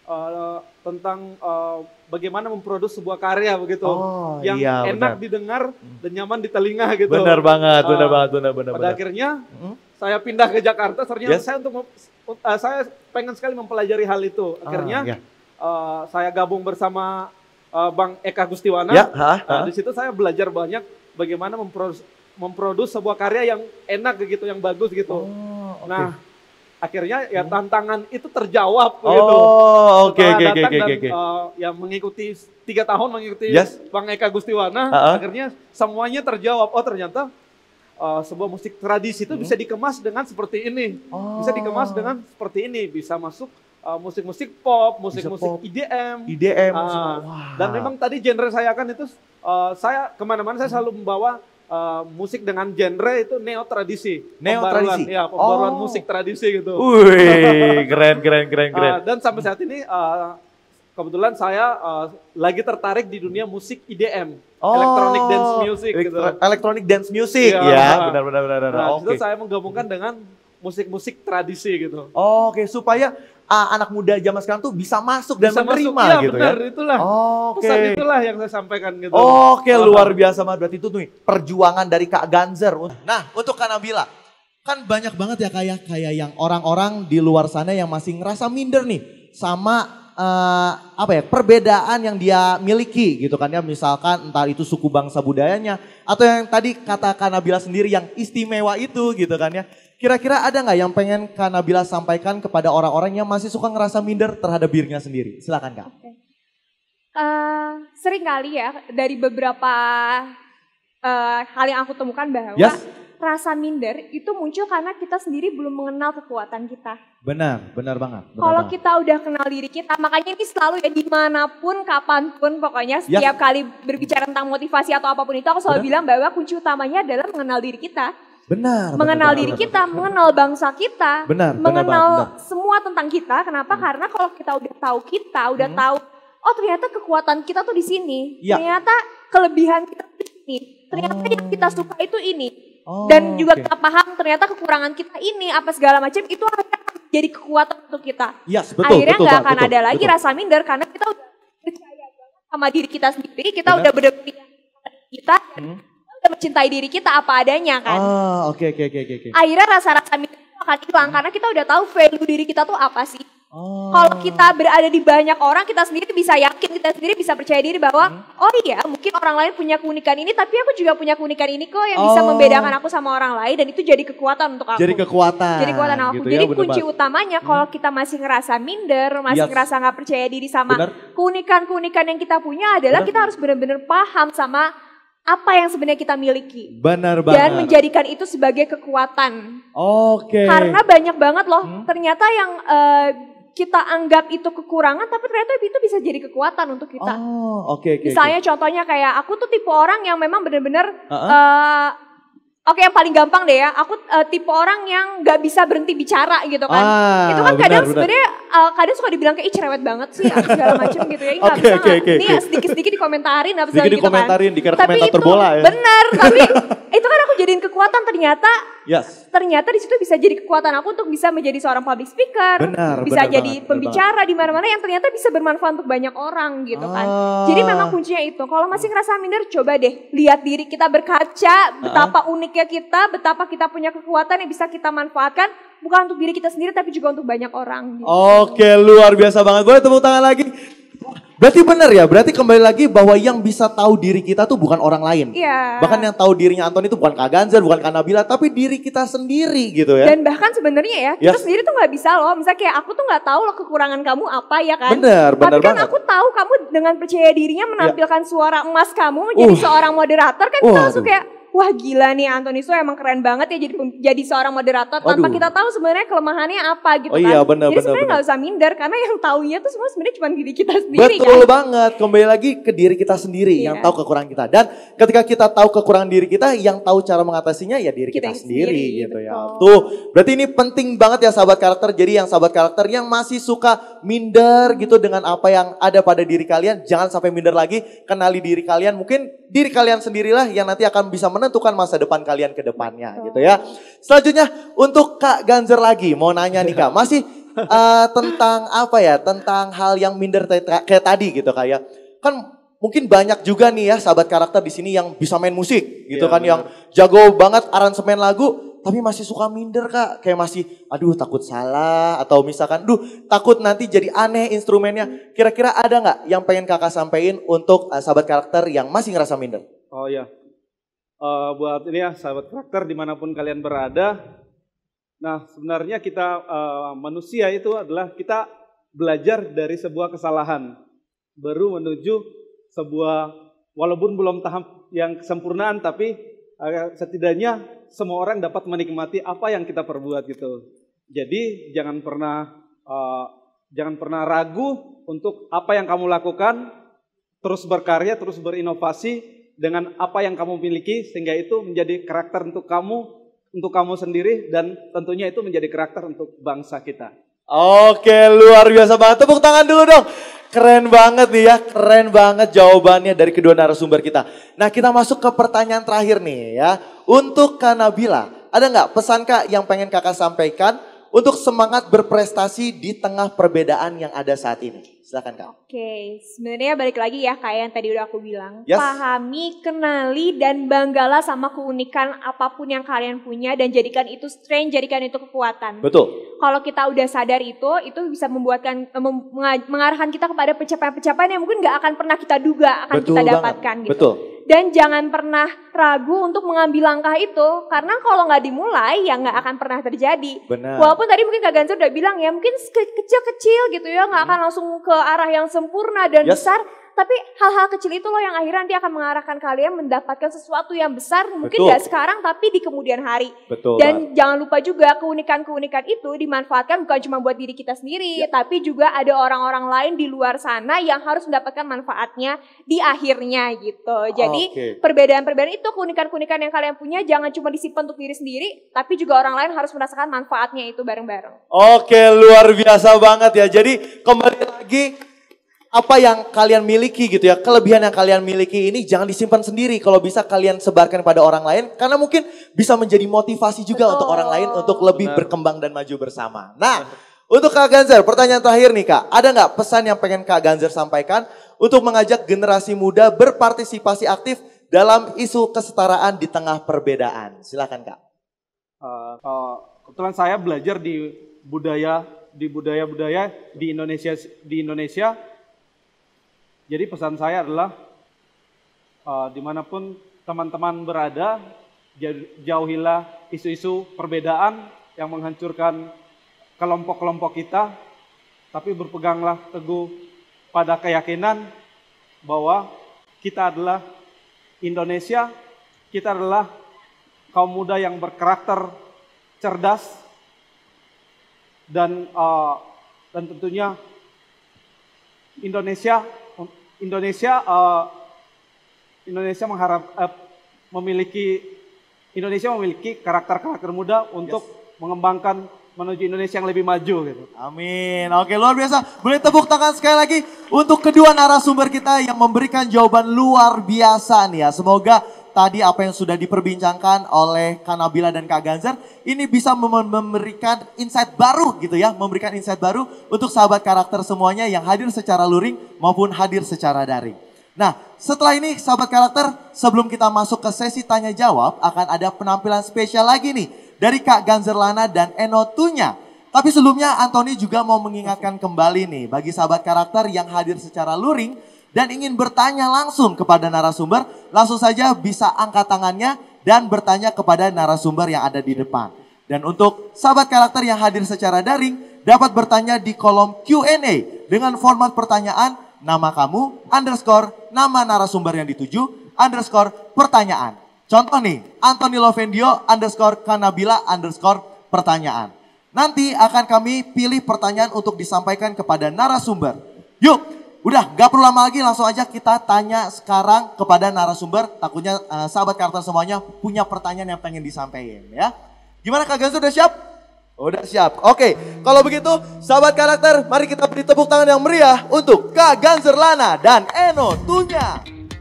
bagaimana memproduksi sebuah karya begitu, yang enak didengar dan nyaman di telinga gitu. Benar banget. Pada akhirnya saya pindah ke Jakarta, ternyata saya pengen sekali mempelajari hal itu. Akhirnya saya gabung bersama Bang Eka Gustiwana. Di situ saya belajar banyak bagaimana memproduksi sebuah karya yang enak gitu, yang bagus gitu. Nah, akhirnya ya tantangan itu terjawab gitu. Ya mengikuti 3 tahun mengikuti Bang Eka Gustiwana, akhirnya semuanya terjawab. Ternyata sebuah musik tradisi itu bisa dikemas dengan seperti ini. Bisa dikemas dengan seperti ini, bisa masuk musik-musik pop, musik-musik EDM. Dan memang tadi genre saya kan itu, saya kemana-mana saya selalu membawa musik dengan genre itu neo tradisi. Neo tradisi? Ya, pembaruan musik tradisi gitu. Wih, keren. Dan sampai saat ini kebetulan saya lagi tertarik di dunia musik IDM. Electronic Dance Music gitu. Electronic Dance Music, ya benar. Nah, itu saya menggabungkan dengan musik-musik tradisi gitu. Oke, supaya anak muda zaman sekarang tuh bisa masuk dan menerima ya, gitu benar, ya. Itulah. Pesan itulah yang saya sampaikan gitu. Oke, luar biasa banget. Berarti itu tuh perjuangan dari Kak Ganzer. Nah, untuk Kak Nabila, kan banyak banget ya kayak yang orang-orang di luar sana yang masih ngerasa minder nih sama perbedaan yang dia miliki gitu kan ya, misalkan entah itu suku bangsa budayanya atau yang tadi kata Kak Nabila sendiri yang istimewa itu gitu kan ya. Kira-kira ada nggak yang pengen Kak Nabila sampaikan kepada orang-orang yang masih suka ngerasa minder terhadap dirinya sendiri? Silakan Kak. Sering kali ya dari beberapa hal yang aku temukan bahwa rasa minder itu muncul karena kita sendiri belum mengenal kekuatan kita. Benar banget. Kalau kita udah kenal diri kita, makanya ini selalu ya dimanapun, kapanpun, pokoknya setiap kali berbicara tentang motivasi atau apapun itu, aku selalu bilang bahwa kunci utamanya adalah mengenal diri kita. Mengenal diri kita, mengenal bangsa kita, mengenal semua tentang kita. Kenapa? Karena kalau kita udah tahu udah tahu, oh ternyata kekuatan kita tuh di sini, ternyata kelebihan kita di sini, ternyata yang kita suka itu ini. Dan juga kita paham ternyata kekurangan kita ini apa segala macam itu akan jadi kekuatan untuk kita. Akhirnya nggak akan ada lagi rasa minder karena kita udah percaya banget sama diri kita sendiri, kita udah benar-benar kita udah mencintai diri kita apa adanya kan. Oke. Akhirnya rasa-rasa minder itu akan hilang karena kita udah tahu value diri kita tuh apa sih. Kalau kita berada di banyak orang, kita sendiri bisa yakin, kita sendiri bisa percaya diri bahwa oh iya mungkin orang lain punya keunikan ini, tapi aku juga punya keunikan ini kok yang bisa membedakan aku sama orang lain dan itu jadi kekuatan untuk aku. Jadi kekuatan aku. Gitu jadi kunci utamanya kalau kita masih ngerasa minder, masih ngerasa nggak percaya diri sama keunikan-keunikan yang kita punya adalah kita harus benar-benar paham sama apa yang sebenarnya kita miliki. Benar banget. Dan menjadikan itu sebagai kekuatan. Karena banyak banget loh ternyata yang kita anggap itu kekurangan tapi ternyata itu bisa jadi kekuatan untuk kita. Misalnya contohnya kayak aku tuh tipe orang yang memang benar-benar yang paling gampang deh ya, aku tipe orang yang gak bisa berhenti bicara gitu kan. Itu kan kadang sebenarnya kadang suka dibilang kayak cerewet banget sih segala macam gitu ya. Gak bisa ini sedikit-sedikit dikomentarin apa segala gitu kan. Dikira tapi komentator itu bola ya. Bener, tapi itu kan aku jadiin kekuatan ternyata di situ bisa jadi kekuatan aku untuk bisa menjadi seorang public speaker, bisa jadi pembicara di mana-mana yang ternyata bisa bermanfaat untuk banyak orang gitu kan. Jadi memang kuncinya itu. Kalau masih ngerasa minder, coba deh lihat diri kita berkaca, betapa uniknya kita, betapa kita punya kekuatan yang bisa kita manfaatkan bukan untuk diri kita sendiri tapi juga untuk banyak orang. Gitu. Oke, luar biasa banget. Boleh tepuk tangan lagi. Berarti benar ya, berarti kembali lagi bahwa yang bisa tahu diri kita tuh bukan orang lain. Bahkan yang tahu dirinya Anton itu bukan Kak Ganzer, bukan Kak Nabila, tapi diri kita sendiri gitu ya. Dan bahkan sebenarnya ya, kita sendiri tuh gak bisa loh. Misalnya kayak aku tuh gak tahu loh kekurangan kamu apa ya kan. Benar tapi kan banget. Aku tahu kamu dengan percaya dirinya menampilkan suara emas kamu menjadi seorang moderator kan kita langsung kayak wah gila nih Antoni itu emang keren banget ya jadi seorang moderator tanpa kita tahu sebenarnya kelemahannya apa gitu kan. Jadi sebenarnya nggak usah minder karena yang taunya tuh semua sebenarnya cuma diri kita sendiri. Betul banget, kembali lagi ke diri kita sendiri yang tahu kekurangan kita. Dan ketika kita tahu kekurangan diri kita, yang tahu cara mengatasinya ya diri kita sendiri gitu ya. Tuh, berarti ini penting banget ya sahabat karakter. Jadi yang sahabat karakter yang masih suka minder gitu dengan apa yang ada pada diri kalian, jangan sampai minder lagi. Kenali diri kalian, mungkin diri kalian sendirilah yang nanti akan bisa menentukan masa depan kalian ke depannya gitu ya. Selanjutnya untuk Kak Ganzer lagi mau nanya nih Kak, masih tentang apa ya, tentang hal yang minder kayak tadi gitu Kak ya. Kan mungkin banyak juga nih ya sahabat karakter di sini yang bisa main musik gitu kan, yang jago banget aransemen lagu tapi masih suka minder Kak, kayak masih aduh takut salah atau misalkan takut nanti jadi aneh instrumennya. Kira-kira ada nggak yang pengen Kakak sampein untuk sahabat karakter yang masih ngerasa minder? Oh iya, buat ini ya sahabat karakter dimanapun kalian berada. Nah sebenarnya kita manusia itu adalah kita belajar dari sebuah kesalahan baru menuju sebuah, walaupun belum tahap yang kesempurnaan tapi setidaknya semua orang dapat menikmati apa yang kita perbuat gitu. Jadi jangan pernah ragu untuk apa yang kamu lakukan, terus berkarya, terus berinovasi, dengan apa yang kamu miliki, sehingga itu menjadi karakter untuk kamu sendiri, dan tentunya itu menjadi karakter untuk bangsa kita. Oke, luar biasa banget. Tepuk tangan dulu dong. Keren banget nih ya, keren banget jawabannya dari kedua narasumber kita. Nah, kita masuk ke pertanyaan terakhir nih ya. Untuk Kak Nabila, ada nggak pesan Kak yang pengen Kakak sampaikan untuk semangat berprestasi di tengah perbedaan yang ada saat ini? Silakan Kak. Oke, sebenarnya balik lagi ya kayak yang tadi udah aku bilang. Yes. Pahami, kenali, dan banggalah sama keunikan apapun yang kalian punya dan jadikan itu strength, jadikan itu kekuatan. Betul. Kalau kita udah sadar itu bisa mengarahkan kita kepada pencapaian-pencapaian yang mungkin gak akan pernah kita duga akan kita dapatkan gitu. Betul. Dan jangan pernah ragu untuk mengambil langkah itu, karena kalau nggak dimulai ya nggak akan pernah terjadi. Benar. Walaupun tadi mungkin Kak Ganjar udah bilang ya mungkin kecil-kecil gitu ya, nggak akan langsung ke arah yang sempurna dan besar. Tapi hal-hal kecil itu loh yang akhirnya nanti akan mengarahkan kalian mendapatkan sesuatu yang besar. Mungkin gak sekarang tapi di kemudian hari. Betul. Dan jangan lupa juga keunikan-keunikan itu dimanfaatkan bukan cuma buat diri kita sendiri. Tapi juga ada orang-orang lain di luar sana yang harus mendapatkan manfaatnya di akhirnya gitu. Jadi perbedaan-perbedaan itu, keunikan-keunikan yang kalian punya jangan cuma disimpan untuk diri sendiri. Tapi juga orang lain harus merasakan manfaatnya itu bareng-bareng. Oke, luar biasa banget ya. Jadi kembali lagi, apa yang kalian miliki gitu ya, kelebihan yang kalian miliki ini jangan disimpan sendiri. Kalau bisa kalian sebarkan pada orang lain, karena mungkin bisa menjadi motivasi juga untuk orang lain untuk lebih berkembang dan maju bersama. Nah, untuk Kak Ganjar, pertanyaan terakhir nih Kak, ada nggak pesan yang pengen Kak Ganjar sampaikan untuk mengajak generasi muda berpartisipasi aktif dalam isu kesetaraan di tengah perbedaan? Silakan Kak. Kebetulan saya belajar di budaya di Indonesia. Jadi pesan saya adalah dimanapun teman-teman berada, jauhilah isu-isu perbedaan yang menghancurkan kelompok-kelompok kita, tapi berpeganglah teguh pada keyakinan bahwa kita adalah Indonesia, kita adalah kaum muda yang berkarakter cerdas, dan tentunya Indonesia memiliki karakter-karakter muda untuk mengembangkan menuju Indonesia yang lebih maju gitu. Amin. Oke, luar biasa. Boleh tepuk tangan sekali lagi untuk kedua narasumber kita yang memberikan jawaban luar biasa nih ya. Semoga tadi apa yang sudah diperbincangkan oleh Kak Nabila dan Kak Ganjar ini bisa memberikan insight baru gitu ya, memberikan insight baru untuk sahabat karakter semuanya yang hadir secara luring maupun hadir secara daring. Nah, setelah ini sahabat karakter, sebelum kita masuk ke sesi tanya jawab, akan ada penampilan spesial lagi nih dari Kak Ganjar Lana dan Eno Tunya. Tapi sebelumnya Anthony juga mau mengingatkan kembali nih bagi sahabat karakter yang hadir secara luring dan ingin bertanya langsung kepada narasumber, langsung saja bisa angkat tangannya dan bertanya kepada narasumber yang ada di depan. Dan untuk sahabat karakter yang hadir secara daring, dapat bertanya di kolom Q&A dengan format pertanyaan, nama kamu, _ nama narasumber yang dituju, _ pertanyaan. Contoh nih, Anthony Lovendio _ Kanabila _ pertanyaan. Nanti akan kami pilih pertanyaan untuk disampaikan kepada narasumber. Yuk! Udah, gak perlu lama lagi, langsung aja kita tanya sekarang kepada narasumber. Takutnya sahabat karakter semuanya punya pertanyaan yang pengen disampaikan ya. Gimana Kak Ganjar, udah siap? Udah siap. Oke, kalau begitu sahabat karakter, mari kita beri tepuk tangan yang meriah untuk Kak Ganjar Lana dan Eno Tunya.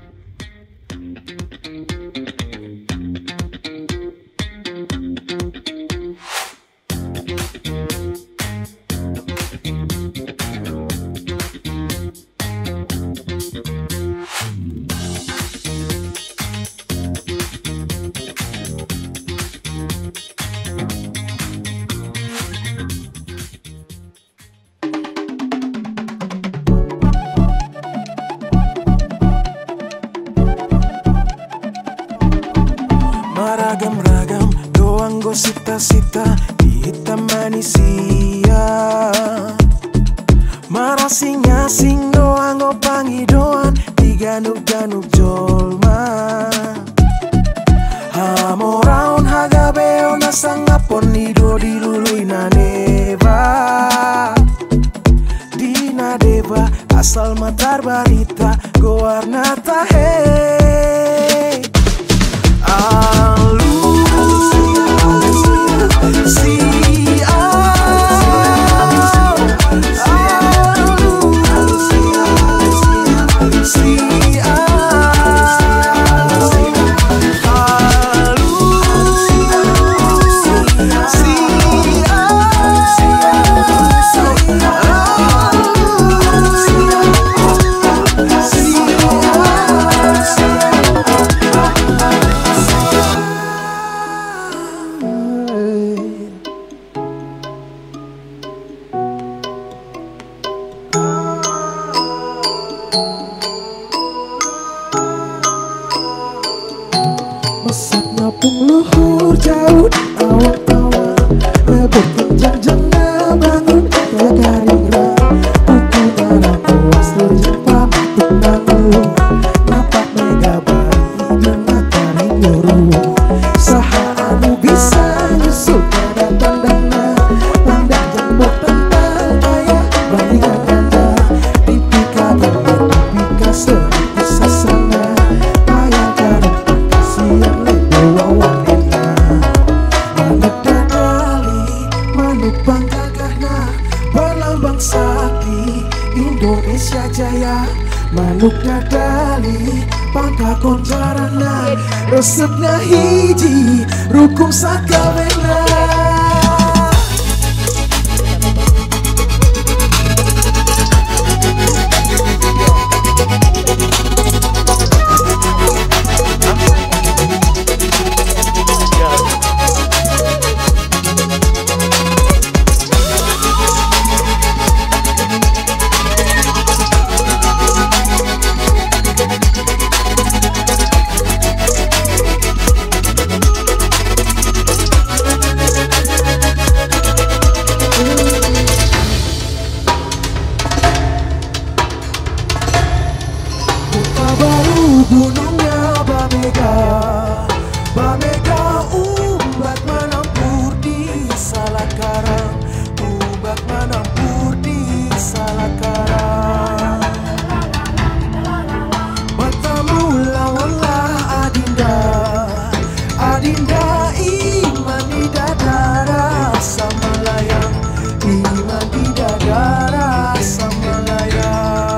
Ragam-ragam doang gosip-sita di hitam manusia. Marasing-asing doang go pangi doang diganuk-ganuk jolma. Hamoraun hagabeo nasangapon nido dilului na neva. Dina deva asal matar barita go warna tahe. luhur jauh di awan-awan, berkenjang-jangna bangun kaya garing-garing. Buku narang puas terjempa untuk mengeluh, napak mega bayi dengan taring nyuruh. Saha anu bisa nyusul pada pandangna, pandang jang bertentang kaya bandingan ganda. Pipi kaget pipi seriti sasana, kaya karung kasihan ledo wawanena. Manuk dadali, manuk bangkagahna, berlambang sakti Indonesia Jaya. Manuk dadali, pangka konjarana, resepna hiji, rukun sakawena. Gunungnya Bamega, Bamega umbat menampur di Salakarang, umbat menampur di Salakarang. Bertemu lawanlah Adinda, Adinda iman di dadara sama layang, iman di dadara sama layang.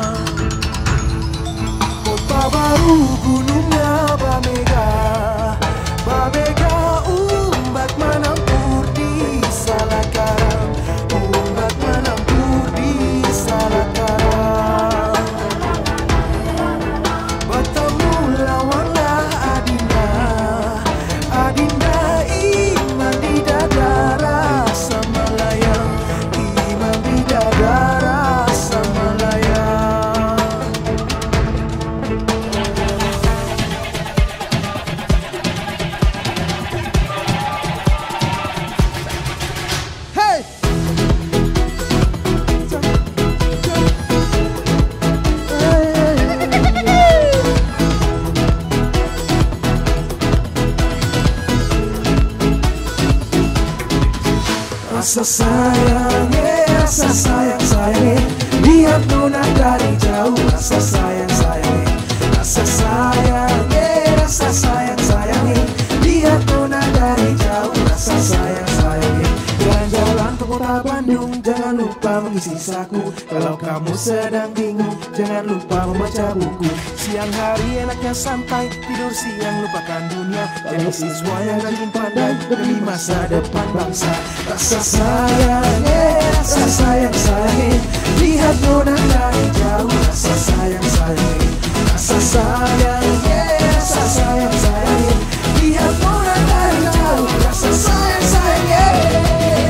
Baru gunungnya Bamega, Bamega umbat menampur di Salakarang, umbat menampur di Salakarang. Bertemu lawanlah Adinda, Adinda iman di dadara sama layang, iman di dadara sama layang. Rasa sayang sayang, lihat nona dari jauh. Rasa sayang sayang, rasa sayang, lihat nona dari jauh. Rasa sayang sayang, jalan-jalan ke kota Bandung, jangan lupa mengisi saku. Kalau kamu sedang bingung, jangan lupa membaca buku. Siang hari enaknya santai, tidur siang lupakan dunia. Jadi siswa yang rajin pandai demi masa depan bangsa. Rasa sayang, rasa sayang, lihat nona dari jauh. Rasa sayang, rasa sayang, lihat nona dari jauh. Rasa sayang.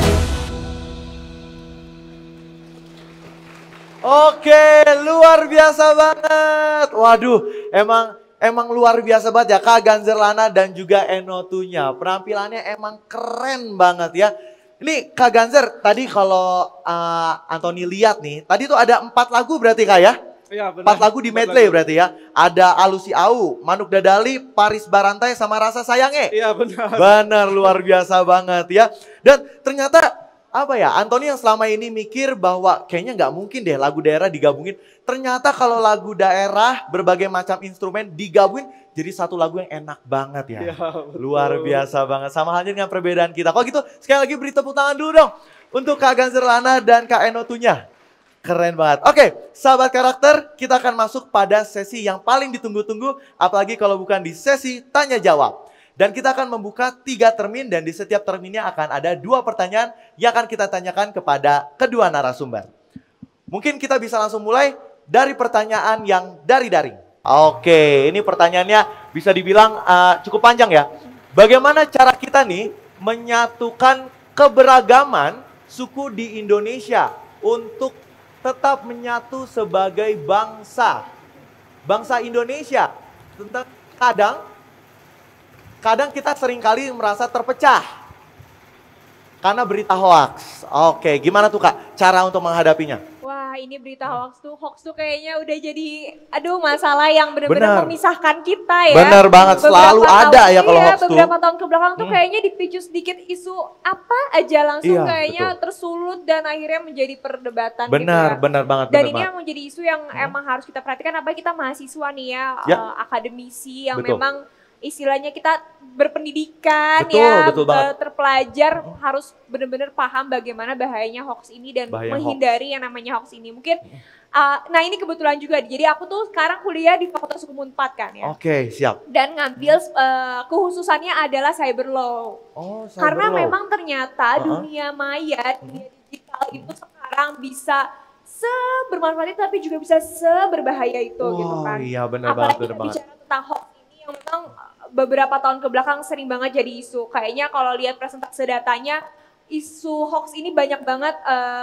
Oke, luar biasa banget. Waduh, emang luar biasa banget ya Kak Ganzer Lana dan juga Enotunya. Penampilannya emang keren banget ya. Ini Kak Ganzer, tadi kalau Anthony lihat nih, tadi tuh ada 4 lagu berarti Kak ya? Iya benar. 4 lagu di medley berarti ya. Ada Alusi Au, Manuk Dadali, Paris Barantai sama Rasa Sayange. Iya benar. Benar, luar biasa banget ya. Dan ternyata apa ya, Anthony yang selama ini mikir bahwa kayaknya nggak mungkin deh lagu daerah digabungin. Ternyata kalau lagu daerah berbagai macam instrumen digabungin jadi satu lagu yang enak banget ya. Luar biasa banget. Sama halnya dengan perbedaan kita. Kalau gitu sekali lagi beri tepuk tangan dulu dong untuk Kak Ganzer Lana dan Kak Enotunya. Keren banget. Oke, sahabat karakter, kita akan masuk pada sesi yang paling ditunggu-tunggu. Apalagi kalau bukan di sesi tanya jawab. Dan kita akan membuka 3 termin dan di setiap terminnya akan ada 2 pertanyaan yang akan kita tanyakan kepada kedua narasumber. Mungkin kita bisa langsung mulai dari pertanyaan yang dari daring. Oke, ini pertanyaannya bisa dibilang cukup panjang ya. Bagaimana cara kita nih menyatukan keberagaman suku di Indonesia untuk tetap menyatu sebagai bangsa. Bangsa Indonesia. Kadang kadang kita seringkali merasa terpecah karena berita hoax. Oke, gimana tuh Kak cara untuk menghadapinya? Wah, ini berita hoax tuh kayaknya udah jadi masalah yang benar-benar memisahkan kita ya. Benar banget, selalu ada ya kalau hoax tuh. Beberapa tahun kebelakang tuh kayaknya dipicu sedikit isu apa aja langsung kayaknya tersulut dan akhirnya menjadi perdebatan benar, gitu ya. Benar banget. Dan ini yang menjadi isu yang emang harus kita perhatikan, apalagi kita mahasiswa nih ya, akademisi yang memang istilahnya kita berpendidikan betul terpelajar harus benar-benar paham bagaimana bahayanya hoax ini dan menghindari yang namanya hoax ini. Mungkin nah ini kebetulan juga, jadi aku tuh sekarang kuliah di Fakultas Hukum Unpad kan ya. Oke, siap. Dan ngambil khususannya adalah cyber law. Karena memang ternyata dunia maya, dunia digital itu sekarang bisa sebermanfaat itu tapi juga bisa seberbahaya itu gitu kan. Iya benar banget. Apalagi bicara tentang hoax ini yang memang beberapa tahun kebelakang sering banget jadi isu. Kayaknya kalau lihat presentase datanya, isu hoax ini banyak banget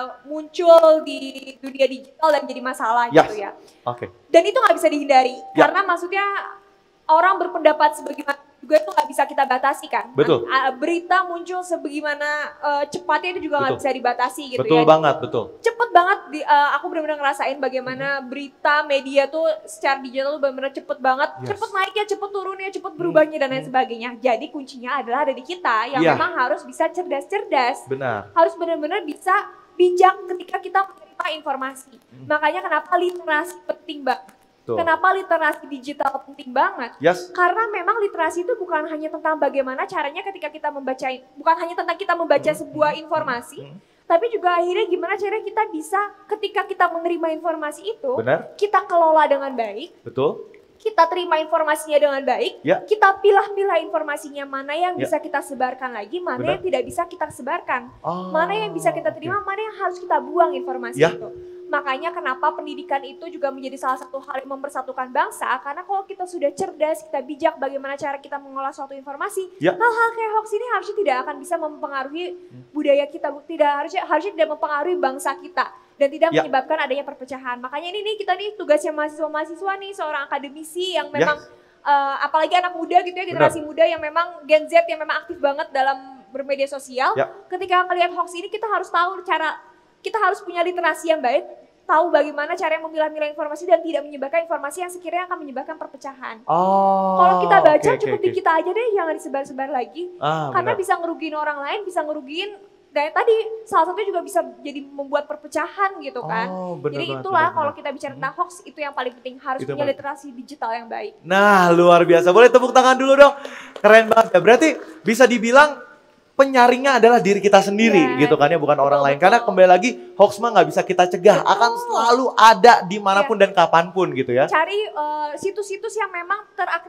muncul di dunia digital dan jadi masalah gitu ya. Dan itu nggak bisa dihindari karena maksudnya orang berpendapat sebagaimana juga itu nggak bisa kita batasi kan. Betul. Berita muncul sebagaimana cepatnya itu juga nggak bisa dibatasi gitu betul ya. Banget, betul. Cepet banget, aku benar-benar ngerasain bagaimana berita media tuh secara digital tuh benar-benar cepet banget. Cepet naiknya, cepet turunnya, cepet berubahnya dan lain sebagainya. Jadi kuncinya adalah ada di kita yang memang harus bisa cerdas-cerdas. Benar. Harus benar-benar bisa bijak ketika kita menerima informasi. Makanya kenapa literasi penting banget. Kenapa literasi digital penting banget? Karena memang literasi itu bukan hanya tentang bagaimana caranya ketika kita membaca, bukan hanya tentang kita membaca sebuah informasi, tapi juga akhirnya gimana caranya kita bisa ketika kita menerima informasi itu, kita kelola dengan baik. Kita terima informasinya dengan baik, kita pilah-pilah informasinya mana yang bisa kita sebarkan lagi, mana yang tidak bisa kita sebarkan, mana yang bisa kita terima, mana yang harus kita buang informasi itu. Makanya kenapa pendidikan itu juga menjadi salah satu hal yang mempersatukan bangsa, karena kalau kita sudah cerdas, kita bijak bagaimana cara kita mengolah suatu informasi, hal-hal kayak hoax ini harusnya tidak akan bisa mempengaruhi budaya kita, harusnya tidak mempengaruhi bangsa kita dan tidak menyebabkan adanya perpecahan. Makanya ini kita nih tugasnya mahasiswa-mahasiswa nih, seorang akademisi yang memang apalagi anak muda gitu ya, generasi muda yang memang Gen Z yang memang aktif banget dalam bermedia sosial. Ketika ngelihat hoax ini kita harus tahu kita harus punya literasi yang baik, tahu bagaimana cara memilah-milah informasi dan tidak menyebarkan informasi yang sekiranya akan menyebabkan perpecahan. Kalau kita baca cukup di kita aja deh, jangan disebar-sebar lagi. Karena bisa ngerugiin orang lain, bisa ngerugiin, dan tadi salah satunya juga bisa jadi membuat perpecahan gitu kan. Jadi itulah kalau kita bicara tentang hoax, itu yang paling penting, harus punya literasi digital yang baik. Nah luar biasa, boleh tepuk tangan dulu dong. Keren banget ya, berarti bisa dibilang penyaringnya adalah diri kita sendiri gitu kan ya, bukan orang lain. Karena kembali lagi hoax mah nggak bisa kita cegah, akan selalu ada dimanapun dan kapanpun gitu ya. Cari situs-situs yang memang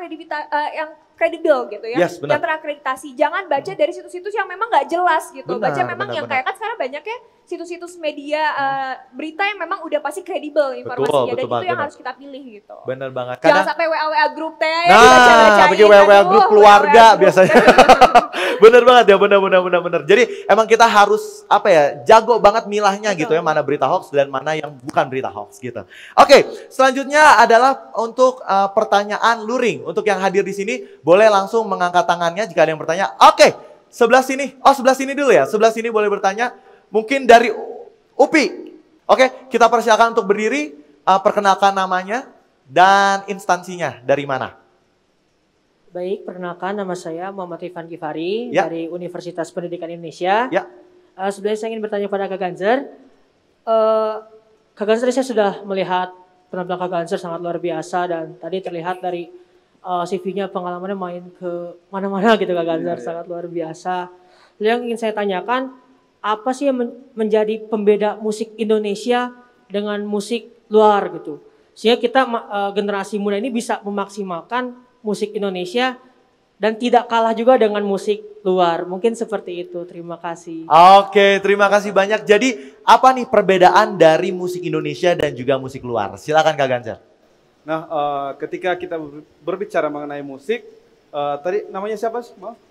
yang kredibel gitu ya, yang terakreditasi. Jangan baca dari situs-situs yang memang nggak jelas gitu. Baca memang yang kayak kan sekarang banyak ya situs-situs media berita yang memang udah pasti kredibel informasinya, dan itu yang harus kita pilih gitu. Bener banget. Jangan sampai WA grup teh ya, bagi WA grup keluarga biasanya. Bener banget ya, bener. Jadi emang kita harus jago banget milahnya gitu ya, mana berita hoax dan mana yang bukan berita hoax gitu. Oke, selanjutnya adalah untuk pertanyaan luring. Untuk yang hadir di sini boleh langsung mengangkat tangannya jika ada yang bertanya. Oke, sebelah sini. Sebelah sini dulu ya. Sebelah sini boleh bertanya. Mungkin dari UPI. Oke, kita persilakan untuk berdiri, perkenalkan namanya dan instansinya dari mana. Baik, perkenalkan nama saya Muhammad Rifan Gifari dari Universitas Pendidikan Indonesia. Sebenarnya saya ingin bertanya kepada Kak Ganzer. Kak Ganzer, saya sudah melihat penampilan Kak Ganzer sangat luar biasa dan tadi terlihat dari CV-nya pengalamannya main ke mana-mana gitu Kak Ganzer, sangat luar biasa. Yang ingin saya tanyakan, apa sih yang menjadi pembeda musik Indonesia dengan musik luar gitu? Sehingga kita generasi muda ini bisa memaksimalkan musik Indonesia dan tidak kalah juga dengan musik luar. Mungkin seperti itu. Terima kasih. Oke, terima kasih banyak. Jadi apa nih perbedaan dari musik Indonesia dan juga musik luar? Silakan Kak Ganzer. Nah, ketika kita berbicara mengenai musik, tadi namanya siapa sih? Maaf.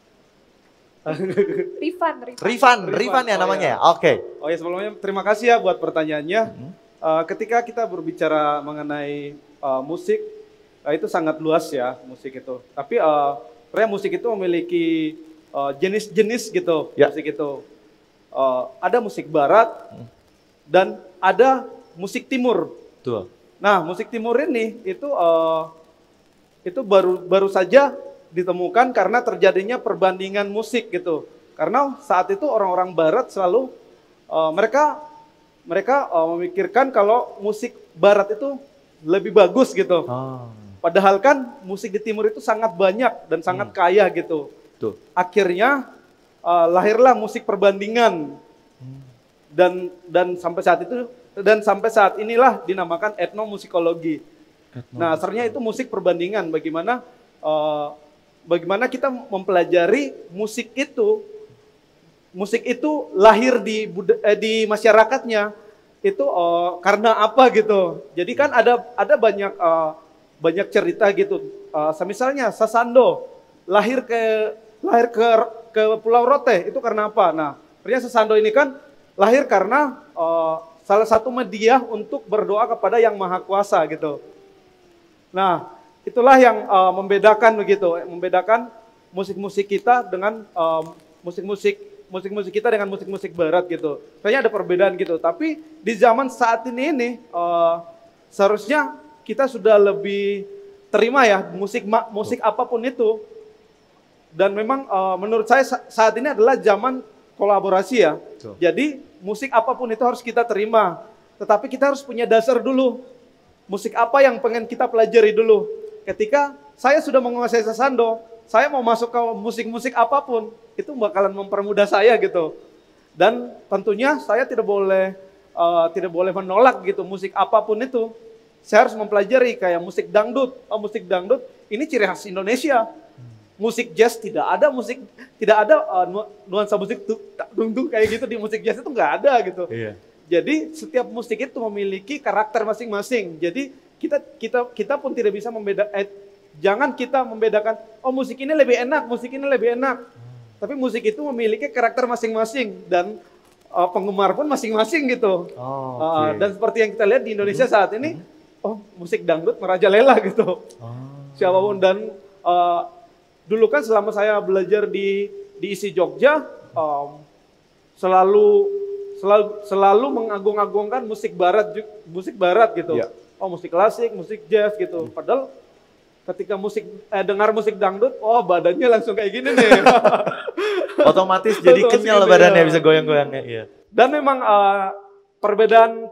Rifan ya namanya ya. Oke. Oh ya, sebelumnya terima kasih ya buat pertanyaannya. Ketika kita berbicara mengenai musik, itu sangat luas ya musik itu. Tapi Sebenarnya musik itu memiliki jenis-jenis gitu, musik itu. Ada musik barat dan ada musik timur. Betul. Nah, musik timur ini itu baru saja ditemukan karena terjadinya perbandingan musik gitu. Karena saat itu orang-orang barat selalu mereka memikirkan kalau musik barat itu lebih bagus gitu. Padahal kan musik di timur itu sangat banyak dan sangat kaya gitu. Tuh. Akhirnya lahirlah musik perbandingan dan sampai saat inilah dinamakan etnomusikologi. Nah, sebenarnya itu musik perbandingan, bagaimana kita mempelajari musik itu lahir di masyarakatnya itu karena apa gitu. Jadi kan ada banyak cerita gitu. Misalnya Sasando lahir ke Pulau Rote itu karena apa? Nah, ternyata Sasando ini kan lahir karena salah satu media untuk berdoa kepada Yang Maha Kuasa gitu. Nah, itulah yang membedakan musik-musik kita dengan musik-musik kita dengan musik-musik barat gitu. Kayaknya ada perbedaan gitu. Tapi di zaman saat ini seharusnya kita sudah lebih terima ya musik apapun itu. Dan memang menurut saya saat ini adalah zaman kolaborasi ya. Jadi musik apapun itu harus kita terima. Tetapi kita harus punya dasar dulu. Musik apa yang pengen kita pelajari dulu. Ketika saya sudah menguasai Sasando, saya mau masuk ke musik-musik apapun, itu bakalan mempermudah saya gitu. Dan tentunya saya tidak boleh menolak gitu musik apapun itu. Saya harus mempelajari kayak musik dangdut. Musik dangdut ini ciri khas Indonesia. Musik jazz tidak ada nuansa musik dung kayak gitu di musik jazz itu nggak ada gitu. Iya. Jadi setiap musik itu memiliki karakter masing-masing. Jadi kita pun tidak bisa jangan kita membedakan, musik ini lebih enak. Tapi musik itu memiliki karakter masing-masing dan penggemar pun masing-masing gitu. Okay. Dan seperti yang kita lihat di Indonesia saat ini, musik dangdut merajalela gitu. Siapapun dan dulu kan selama saya belajar di ISI Jogja, selalu mengagung-agungkan musik barat gitu. Yeah. Musik klasik, musik jazz gitu. Padahal ketika dengar musik dangdut, badannya langsung kayak gini nih. Otomatis jadi kenyal badannya, bisa goyang-goyangnya. Iya. Dan memang perbedaan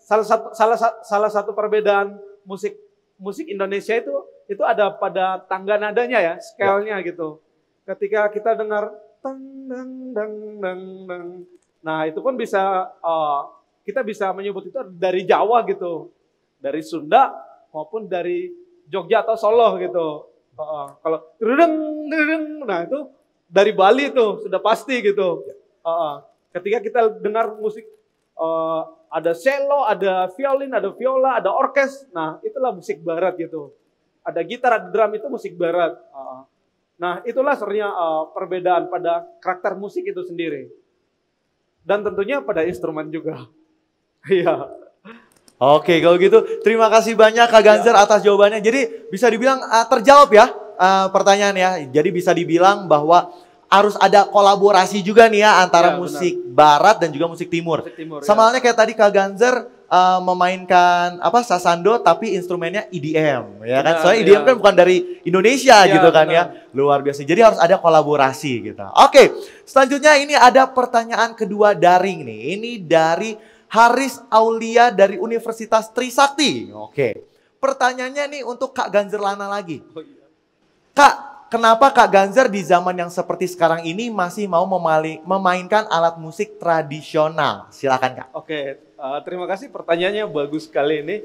salah satu perbedaan musik Indonesia itu ada pada tangga nadanya ya, scale-nya gitu. Ketika kita dengar tang dang dang dang dang. Nah, itu pun kita bisa menyebut itu dari Jawa gitu. Dari Sunda maupun dari Jogja atau Solo gitu. Kalau nah itu dari Bali tuh sudah pasti gitu. Ketika kita dengar musik ada cello, ada violin, ada viola, ada orkes. Nah, itulah musik barat gitu. Ada gitar, ada drum, itu musik barat. Nah, itulah sebenarnya perbedaan pada karakter musik itu sendiri. Dan tentunya pada instrumen juga. Iya. Oke, kalau gitu terima kasih banyak Kak Ganzer atas jawabannya. Jadi bisa dibilang terjawab ya pertanyaan ya. Jadi bisa dibilang bahwa harus ada kolaborasi juga nih ya antara musik barat dan juga musik timur. Sama halnya kayak tadi Kak Ganzer memainkan Sasando tapi instrumennya EDM ya kan. Soalnya EDM kan bukan dari Indonesia gitu kan ya. Luar biasa. Jadi harus ada kolaborasi gitu. Oke, selanjutnya ini ada pertanyaan kedua daring nih. Ini dari Haris Aulia dari Universitas Trisakti. Oke. Pertanyaannya nih untuk Kak Ganzer Lana lagi. Kak, kenapa Kak Ganzer di zaman yang seperti sekarang ini masih mau memainkan alat musik tradisional? Silakan Kak. Oke, terima kasih pertanyaannya bagus sekali ini.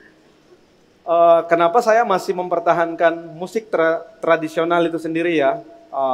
Kenapa saya masih mempertahankan musik tradisional itu sendiri ya?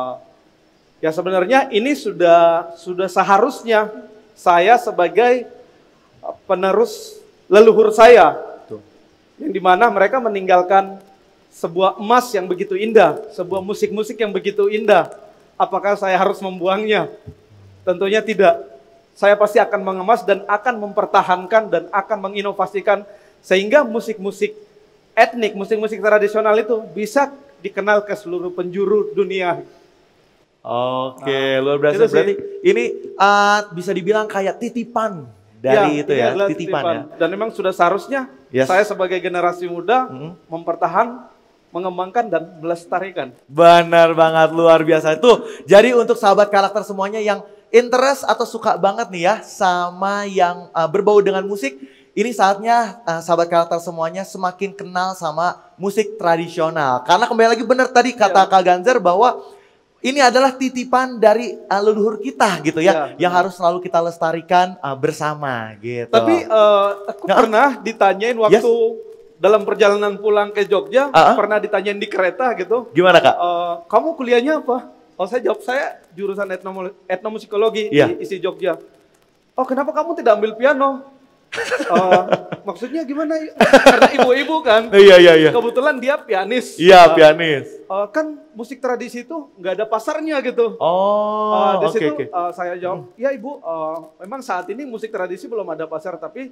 Ya sebenarnya ini sudah seharusnya saya sebagai penerus leluhur saya, yang dimana mereka meninggalkan sebuah emas yang begitu indah, sebuah musik-musik yang begitu indah. Apakah saya harus membuangnya? Tentunya tidak. Saya pasti akan mengemas dan akan mempertahankan dan akan menginovasikan sehingga musik-musik etnik, musik-musik tradisional itu bisa dikenal ke seluruh penjuru dunia. Oke, luar biasa. Berarti ini bisa dibilang kayak titipan dari itu ya, titipan ya. Dan memang sudah seharusnya saya sebagai generasi muda mempertahan, mengembangkan dan melestarikan. Benar banget, luar biasa. Tuh, jadi untuk sahabat karakter semuanya yang interest atau suka banget nih ya sama yang berbau dengan musik, ini saatnya sahabat karakter semuanya semakin kenal sama musik tradisional. Karena kembali lagi benar tadi kata Kak Ganzer bahwa ini adalah titipan dari leluhur kita gitu ya, yang harus selalu kita lestarikan bersama gitu. Tapi aku pernah ditanyain waktu dalam perjalanan pulang ke Jogja, pernah ditanyain di kereta gitu. Gimana Kak? Kamu kuliahnya apa? Oh saya jawab, saya jurusan etnomusikologi di ISI Jogja. Oh kenapa kamu tidak ambil piano? Maksudnya gimana? Karena ibu-ibu kan. Iya. Kebetulan dia pianis. Iya, pianis. Kan musik tradisi itu nggak ada pasarnya gitu. Di situ saya jawab, ya ibu, memang saat ini musik tradisi belum ada pasar, tapi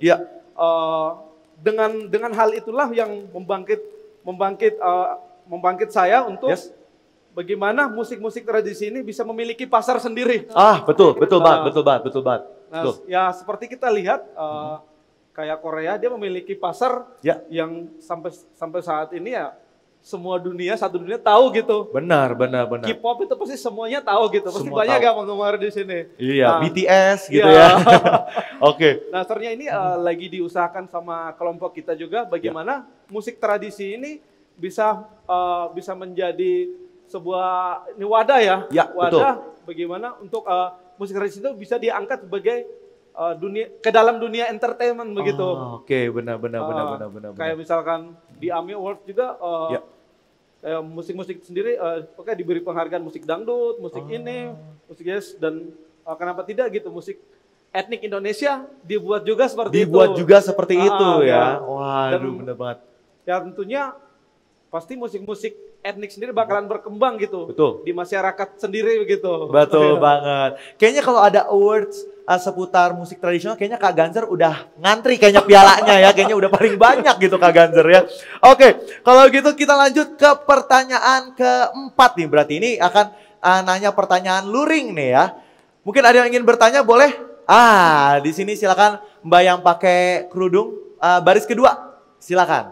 dengan hal itulah yang membangkit saya untuk bagaimana musik-musik tradisi ini bisa memiliki pasar sendiri. Betul banget. Nah, ya seperti kita lihat kayak Korea, dia memiliki pasar yang sampai saat ini ya satu dunia tahu gitu. Benar. K-pop itu pasti semuanya tahu gitu. Pasti banyak yang penggemar di sini. Iya, BTS gitu ya. Oke. Nah, sebenarnya ini lagi diusahakan sama kelompok kita juga bagaimana musik tradisi ini bisa menjadi sebuah wadah ya. Wadah bagaimana untuk musik tradisi itu bisa diangkat sebagai ke dalam dunia entertainment begitu. Oke, benar. Kayak misalkan di AMI Awards juga musik-musik sendiri diberi penghargaan musik dangdut, musik musik jazz, dan kenapa tidak gitu musik etnik Indonesia dibuat juga seperti itu ya. Waduh, benar banget. Ya tentunya pasti musik-musik etnik sendiri bakalan berkembang gitu. Betul. Di masyarakat sendiri begitu. Betul banget. Kayaknya kalau ada awards seputar musik tradisional, kayaknya Kak Ganzer udah ngantri kayaknya pialanya ya. Kayaknya udah paling banyak gitu Kak Ganzer ya. Oke, kalau gitu kita lanjut ke pertanyaan keempat nih. Berarti ini akan nanya pertanyaan luring nih ya. Mungkin ada yang ingin bertanya, boleh? Di sini silakan Mbak yang pakai kerudung baris kedua. Silakan.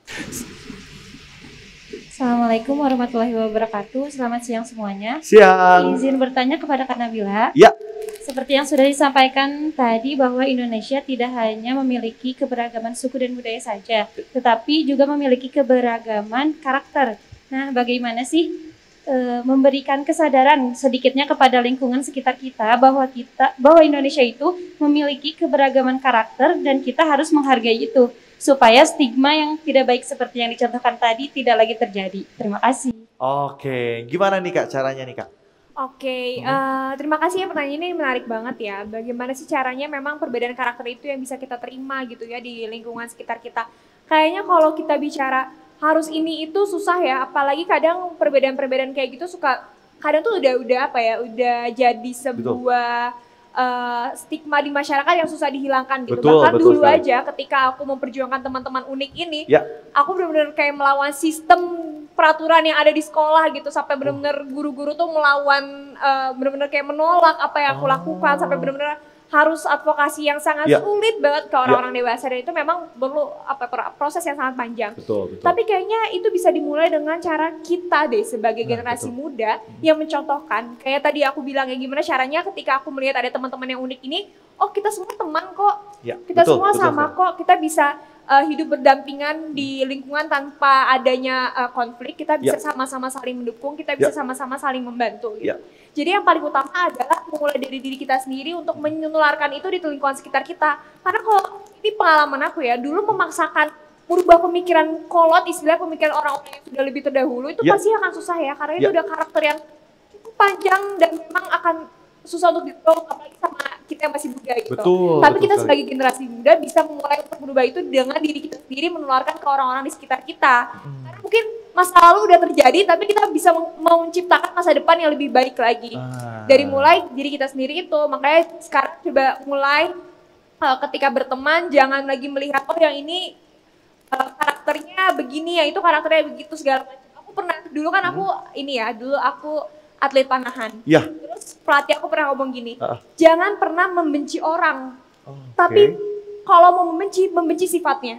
Assalamualaikum warahmatullahi wabarakatuh. Selamat siang semuanya. Siang. Izin bertanya kepada Kak Nabila. Ya. Seperti yang sudah disampaikan tadi bahwa Indonesia tidak hanya memiliki keberagaman suku dan budaya saja, tetapi juga memiliki keberagaman karakter. Nah, bagaimana sih memberikan kesadaran sedikitnya kepada lingkungan sekitar kita bahwa Indonesia itu memiliki keberagaman karakter dan kita harus menghargai itu, supaya stigma yang tidak baik seperti yang dicontohkan tadi tidak lagi terjadi. Terima kasih. Oke, gimana nih Kak caranya nih Kak? Oke, terima kasih ya, pertanyaan ini menarik banget ya. Bagaimana sih caranya memang perbedaan karakter itu yang bisa kita terima gitu ya di lingkungan sekitar kita. Kayaknya kalau kita bicara harus ini itu susah ya, apalagi kadang perbedaan-perbedaan kayak gitu kadang tuh udah jadi sebuah stigma di masyarakat yang susah dihilangkan gitu. Bahkan dulu aja ketika aku memperjuangkan teman-teman unik ini, aku benar-benar kayak melawan sistem peraturan yang ada di sekolah gitu, sampai benar-benar guru-guru tuh melawan, benar-benar kayak menolak apa yang aku lakukan, sampai benar-benar harus advokasi yang sangat sulit banget ke orang-orang dewasa, dan itu memang perlu proses yang sangat panjang. Betul. Tapi kayaknya itu bisa dimulai dengan cara kita deh sebagai generasi muda yang mencontohkan. Kayak tadi aku bilang ya, gimana caranya ketika aku melihat ada teman-teman yang unik ini, oh kita semua teman kok, kita semua sama kok, kita bisa hidup berdampingan di lingkungan tanpa adanya konflik, kita bisa sama-sama saling mendukung, kita bisa sama-sama saling membantu gitu. Jadi yang paling utama adalah mulai dari diri kita sendiri untuk menularkan itu di lingkungan sekitar kita. Karena kalau ini pengalaman aku ya, dulu memaksakan merubah pemikiran kolot, istilah pemikiran orang-orang yang sudah lebih terdahulu itu pasti akan susah ya, karena itu udah karakter yang cukup panjang dan memang akan susah untuk didorong, apalagi sama kita yang masih muda gitu. Tapi kita sebagai generasi muda bisa mulai untuk berubah itu dengan diri kita sendiri, menularkan ke orang-orang di sekitar kita. Karena mungkin masa lalu udah terjadi, tapi kita bisa menciptakan masa depan yang lebih baik lagi. Dari mulai diri kita sendiri itu, makanya sekarang coba mulai ketika berteman jangan lagi melihat oh yang ini karakternya begini ya, itu karakternya begitu segala macam. Aku pernah, dulu kan aku dulu aku atlet panahan. Iya. Terus pelatih aku pernah ngomong gini, jangan pernah membenci orang, tapi kalau mau membenci sifatnya.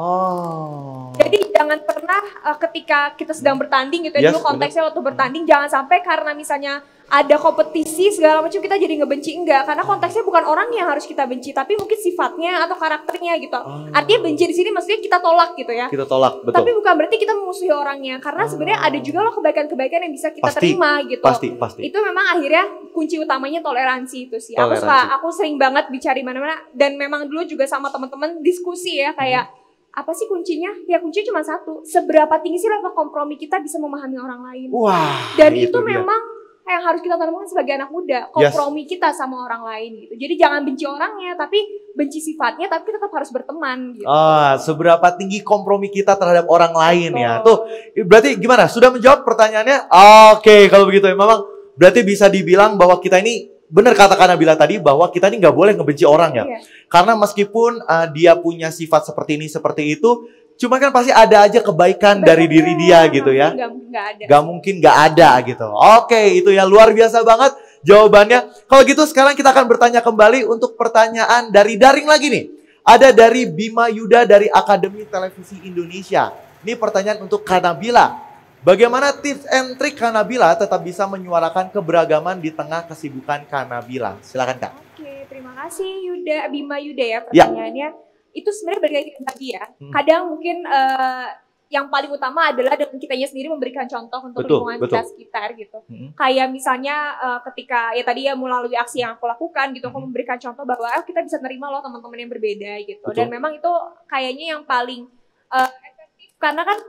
Jadi jangan pernah ketika kita sedang bertanding gitu ya, dulu konteksnya waktu bertanding, jangan sampai karena misalnya ada kompetisi segala macam kita jadi ngebenci, enggak, karena konteksnya bukan orang yang harus kita benci, tapi mungkin sifatnya atau karakternya gitu. Artinya benci di sini maksudnya kita tolak gitu ya. Kita tolak, betul. Tapi bukan berarti kita memusuhi orangnya, karena sebenarnya ada juga loh kebaikan-kebaikan yang bisa kita terima gitu. Pasti. Itu memang akhirnya kunci utamanya toleransi itu sih. Aku sering banget bicara di mana-mana, dan memang dulu juga sama teman-teman diskusi ya, kayak apa sih kuncinya? Ya kuncinya cuma satu, seberapa tinggi sih level kompromi kita bisa memahami orang lain. Dan itu memang yang harus kita tanamkan sebagai anak muda, kompromi kita sama orang lain gitu. Jadi jangan benci orangnya, tapi benci sifatnya, tapi tetap harus berteman gitu. Seberapa tinggi kompromi kita terhadap orang lain ya. Tuh, berarti gimana? Sudah menjawab pertanyaannya? Oke, kalau begitu ya memang berarti bisa dibilang bahwa kita ini benar kata Nabila tadi, bahwa kita ini nggak boleh ngebenci orang ya. Karena meskipun dia punya sifat seperti ini, seperti itu, cuma kan pasti ada aja kebaikan dari diri dia gitu ya. Gak mungkin gak ada gitu. Oke, itu ya luar biasa banget jawabannya. Kalau gitu sekarang kita akan bertanya kembali untuk pertanyaan dari daring lagi nih. Ada dari Bima Yuda dari Akademi Televisi Indonesia. Ini pertanyaan untuk Kak Nabila. Bagaimana tips and trik Kak Nabila tetap bisa menyuarakan keberagaman di tengah kesibukan Kak Nabila? Silakan Kak. Oke, terima kasih Bima Yuda ya pertanyaannya. Itu sebenarnya balik lagi tadi ya. Kadang mungkin yang paling utama adalah dengan kitanya sendiri memberikan contoh untuk lingkungan kita sekitar gitu. Kayak misalnya ketika ya tadi ya melalui aksi yang aku lakukan gitu, aku memberikan contoh bahwa kita bisa nerima loh teman-teman yang berbeda gitu. Dan memang itu kayaknya yang paling efektif, karena kan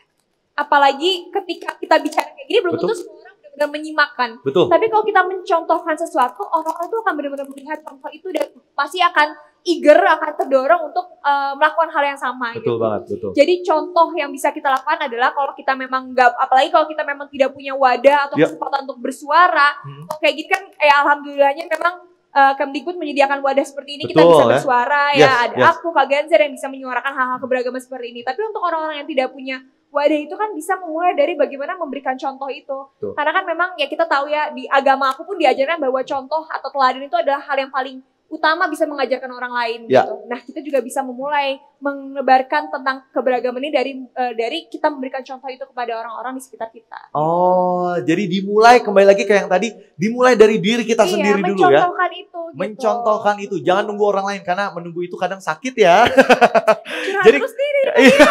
apalagi ketika kita bicara kayak gini belum tentu semua orang benar-benar menyimakkan. Tapi kalau kita mencontohkan sesuatu, orang-orang itu akan benar-benar melihat contoh itu dan pasti akan akan terdorong untuk melakukan hal yang sama. Betul. Jadi contoh yang bisa kita lakukan adalah kalau kita memang apalagi kalau kita memang tidak punya wadah atau kesempatan untuk bersuara, kayak gitu kan alhamdulillahnya memang Kemdikbud menyediakan wadah seperti ini, kita bisa bersuara ada aku, Kak Ganzer yang bisa menyuarakan hal-hal keberagaman seperti ini. Tapi untuk orang-orang yang tidak punya wadah itu kan bisa memulai dari bagaimana memberikan contoh itu. Karena kan memang ya kita tahu ya di agama aku pun diajarkan bahwa contoh atau teladan itu adalah hal yang paling utama bisa mengajarkan orang lain gitu. Nah, kita juga bisa memulai menebarkan tentang keberagaman ini dari kita memberikan contoh itu kepada orang-orang di sekitar kita. Jadi dimulai kembali lagi kayak yang tadi, dimulai dari diri kita sendiri dulu ya. Mencontohkan itu. Mencontohkan itu, jangan nunggu orang lain karena menunggu itu kadang sakit ya. Jadi terus diri.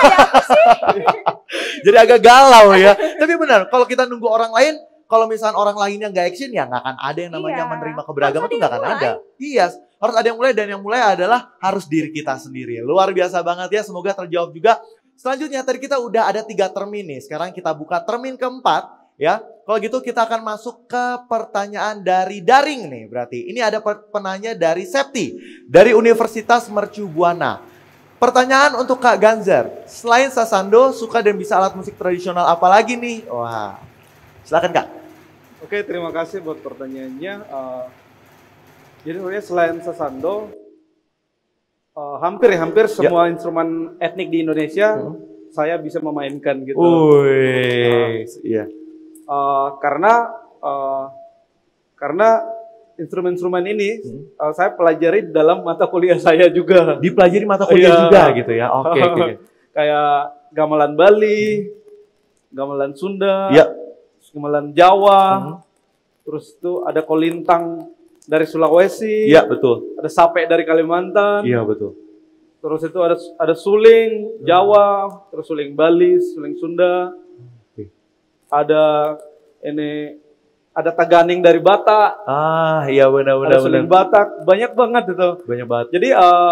Jadi agak galau ya. Tapi benar, kalau kita nunggu orang lain, kalau misalnya orang lainnya nggak action ya nggak akan ada yang namanya menerima keberagaman, itu nggak akan ada. Iya, harus ada yang mulai, dan yang mulai adalah harus diri kita sendiri. Luar biasa banget ya, semoga terjawab juga. Selanjutnya tadi kita udah ada 3 termin nih, sekarang kita buka termin keempat ya. Kalau gitu kita akan masuk ke pertanyaan dari daring nih berarti. Ini ada penanya dari Septi, dari Universitas Mercu Buana. Pertanyaan untuk Kak Ganzer, selain sasando, suka dan bisa alat musik tradisional apa lagi nih? Wah, silakan Kak. Oke, terima kasih buat pertanyaannya. Jadi sebenarnya selain sasando, hampir semua instrumen etnik di Indonesia saya bisa memainkan gitu. Karena instrumen-instrumen ini saya pelajari dalam mata kuliah saya juga. Dipelajari mata kuliah juga gitu ya. Oke. Kayak gamelan Bali, gamelan Sunda, gamelan Jawa, terus itu ada kolintang dari Sulawesi, betul. Ada sape dari Kalimantan, betul. Terus itu ada suling Jawa, terus suling Bali, suling Sunda, ada taganing dari Batak, benar. Ada suling Batak, banyak banget itu. Banyak banget. Jadi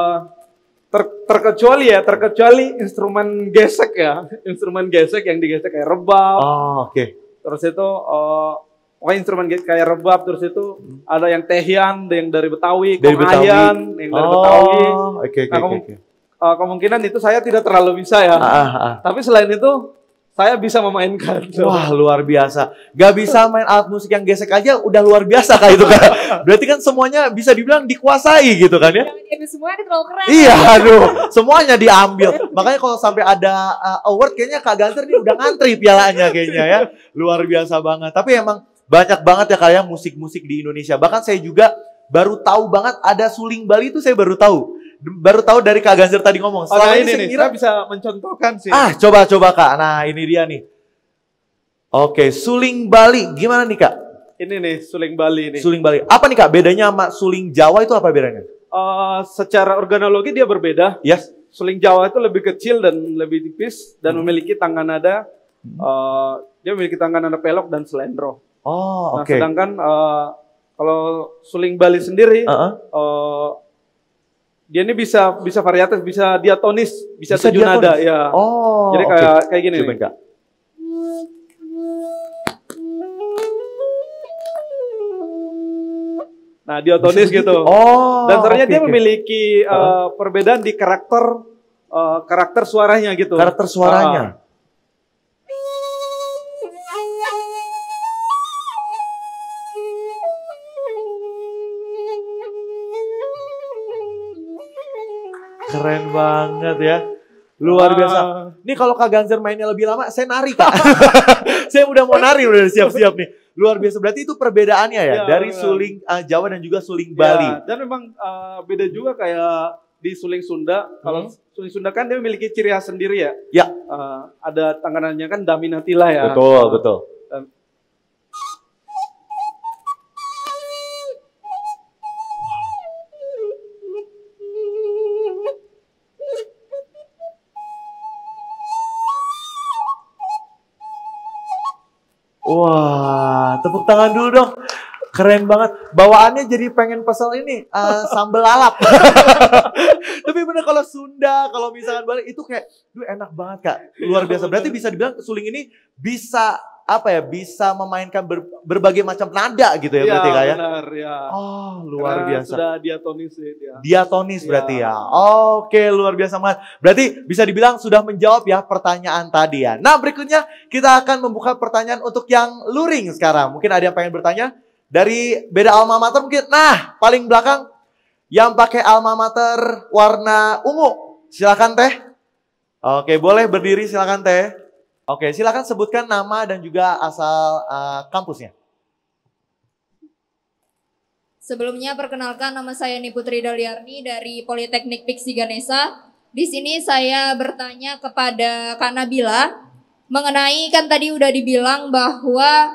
terkecuali instrumen gesek ya, instrumen gesek yang digesek kayak rebab. Terus itu instrumen kayak rebab, terus itu ada yang tehian, yang dari Betawi, kongayan, yang dari Betawi. Kemungkinan itu saya tidak terlalu bisa ya. Tapi selain itu saya bisa memainkan. Wah, luar biasa. Gak bisa main alat musik yang gesek aja udah luar biasa kayak itu kan. Berarti kan semuanya bisa dibilang dikuasai gitu kan ya. Jangan diambil semua, ini terlalu keren. Iya, aduh, semuanya diambil. Makanya kalau sampai ada award kayaknya Kak Ganser nih udah ngantri pialanya kayaknya ya. Luar biasa banget. Tapi emang banyak banget ya kayak musik-musik di Indonesia. Bahkan saya juga baru tahu banget ada suling Bali itu, saya baru tahu. Baru tahu dari Kak Ganser tadi ngomong. Selama ini nih, saya bisa mencontohkan sih. Coba Kak. Nah, ini dia nih. Oke, suling Bali. Gimana nih Kak? Ini nih, suling Bali nih. Suling Bali. Apa nih Kak bedanya sama suling Jawa itu apa bedanya? Secara organologi dia berbeda. Yes. Suling Jawa itu lebih kecil dan lebih tipis dan memiliki tangan nada. Dia memiliki tangan nada pelok dan selendro. Oh, oke. Sedangkan kalau suling Bali sendiri, dia ini bisa variatif, bisa diatonis, bisa 7 nada ya. Oh. Jadi kayak gini nih. Kak. Nah, diatonis gitu. Oh. Dan ternyata dia memiliki perbedaan di karakter suaranya gitu. Karakter suaranya. Keren banget ya. Luar biasa. Nih kalau Kak Ganser mainnya lebih lama, saya nari Kak. Saya udah mau nari, udah siap-siap nih. Luar biasa. Berarti itu perbedaannya ya, dari suling Jawa dan juga suling Bali. Dan memang beda juga kayak di suling Sunda. Kalau suling Sunda kan dia memiliki ciri khas sendiri ya. Ya. Ada tanganannya kan daminatila ya. Betul. Wah, tepuk tangan dulu dong. Keren banget. Bawaannya jadi pengen pesen ini, sambal lalap. Tapi bener kalau Sunda, kalau misalkan Bali, itu kayak, enak banget Kak. Luar biasa. Berarti bisa dibilang suling ini bisa, bisa memainkan berbagai macam nada gitu ya berarti Kak ya? Benar, ya. Oh, luar biasa. Sudah diatonis dia. Diatonis berarti ya. Oke, luar biasa banget. Berarti bisa dibilang sudah menjawab ya pertanyaan tadi ya. Nah, berikutnya kita akan membuka pertanyaan untuk yang luring sekarang. Mungkin ada yang pengen bertanya dari beda alma mater mungkin. Nah, paling belakang yang pakai alma mater warna ungu. Silakan Teh. Oke, boleh berdiri silakan Teh. Oke, silakan sebutkan nama dan juga asal kampusnya. Sebelumnya perkenalkan, nama saya Niputri Daliarni dari Politeknik Piksi Ganesha. Di sini saya bertanya kepada Kak Nabila mengenai, kan tadi udah dibilang bahwa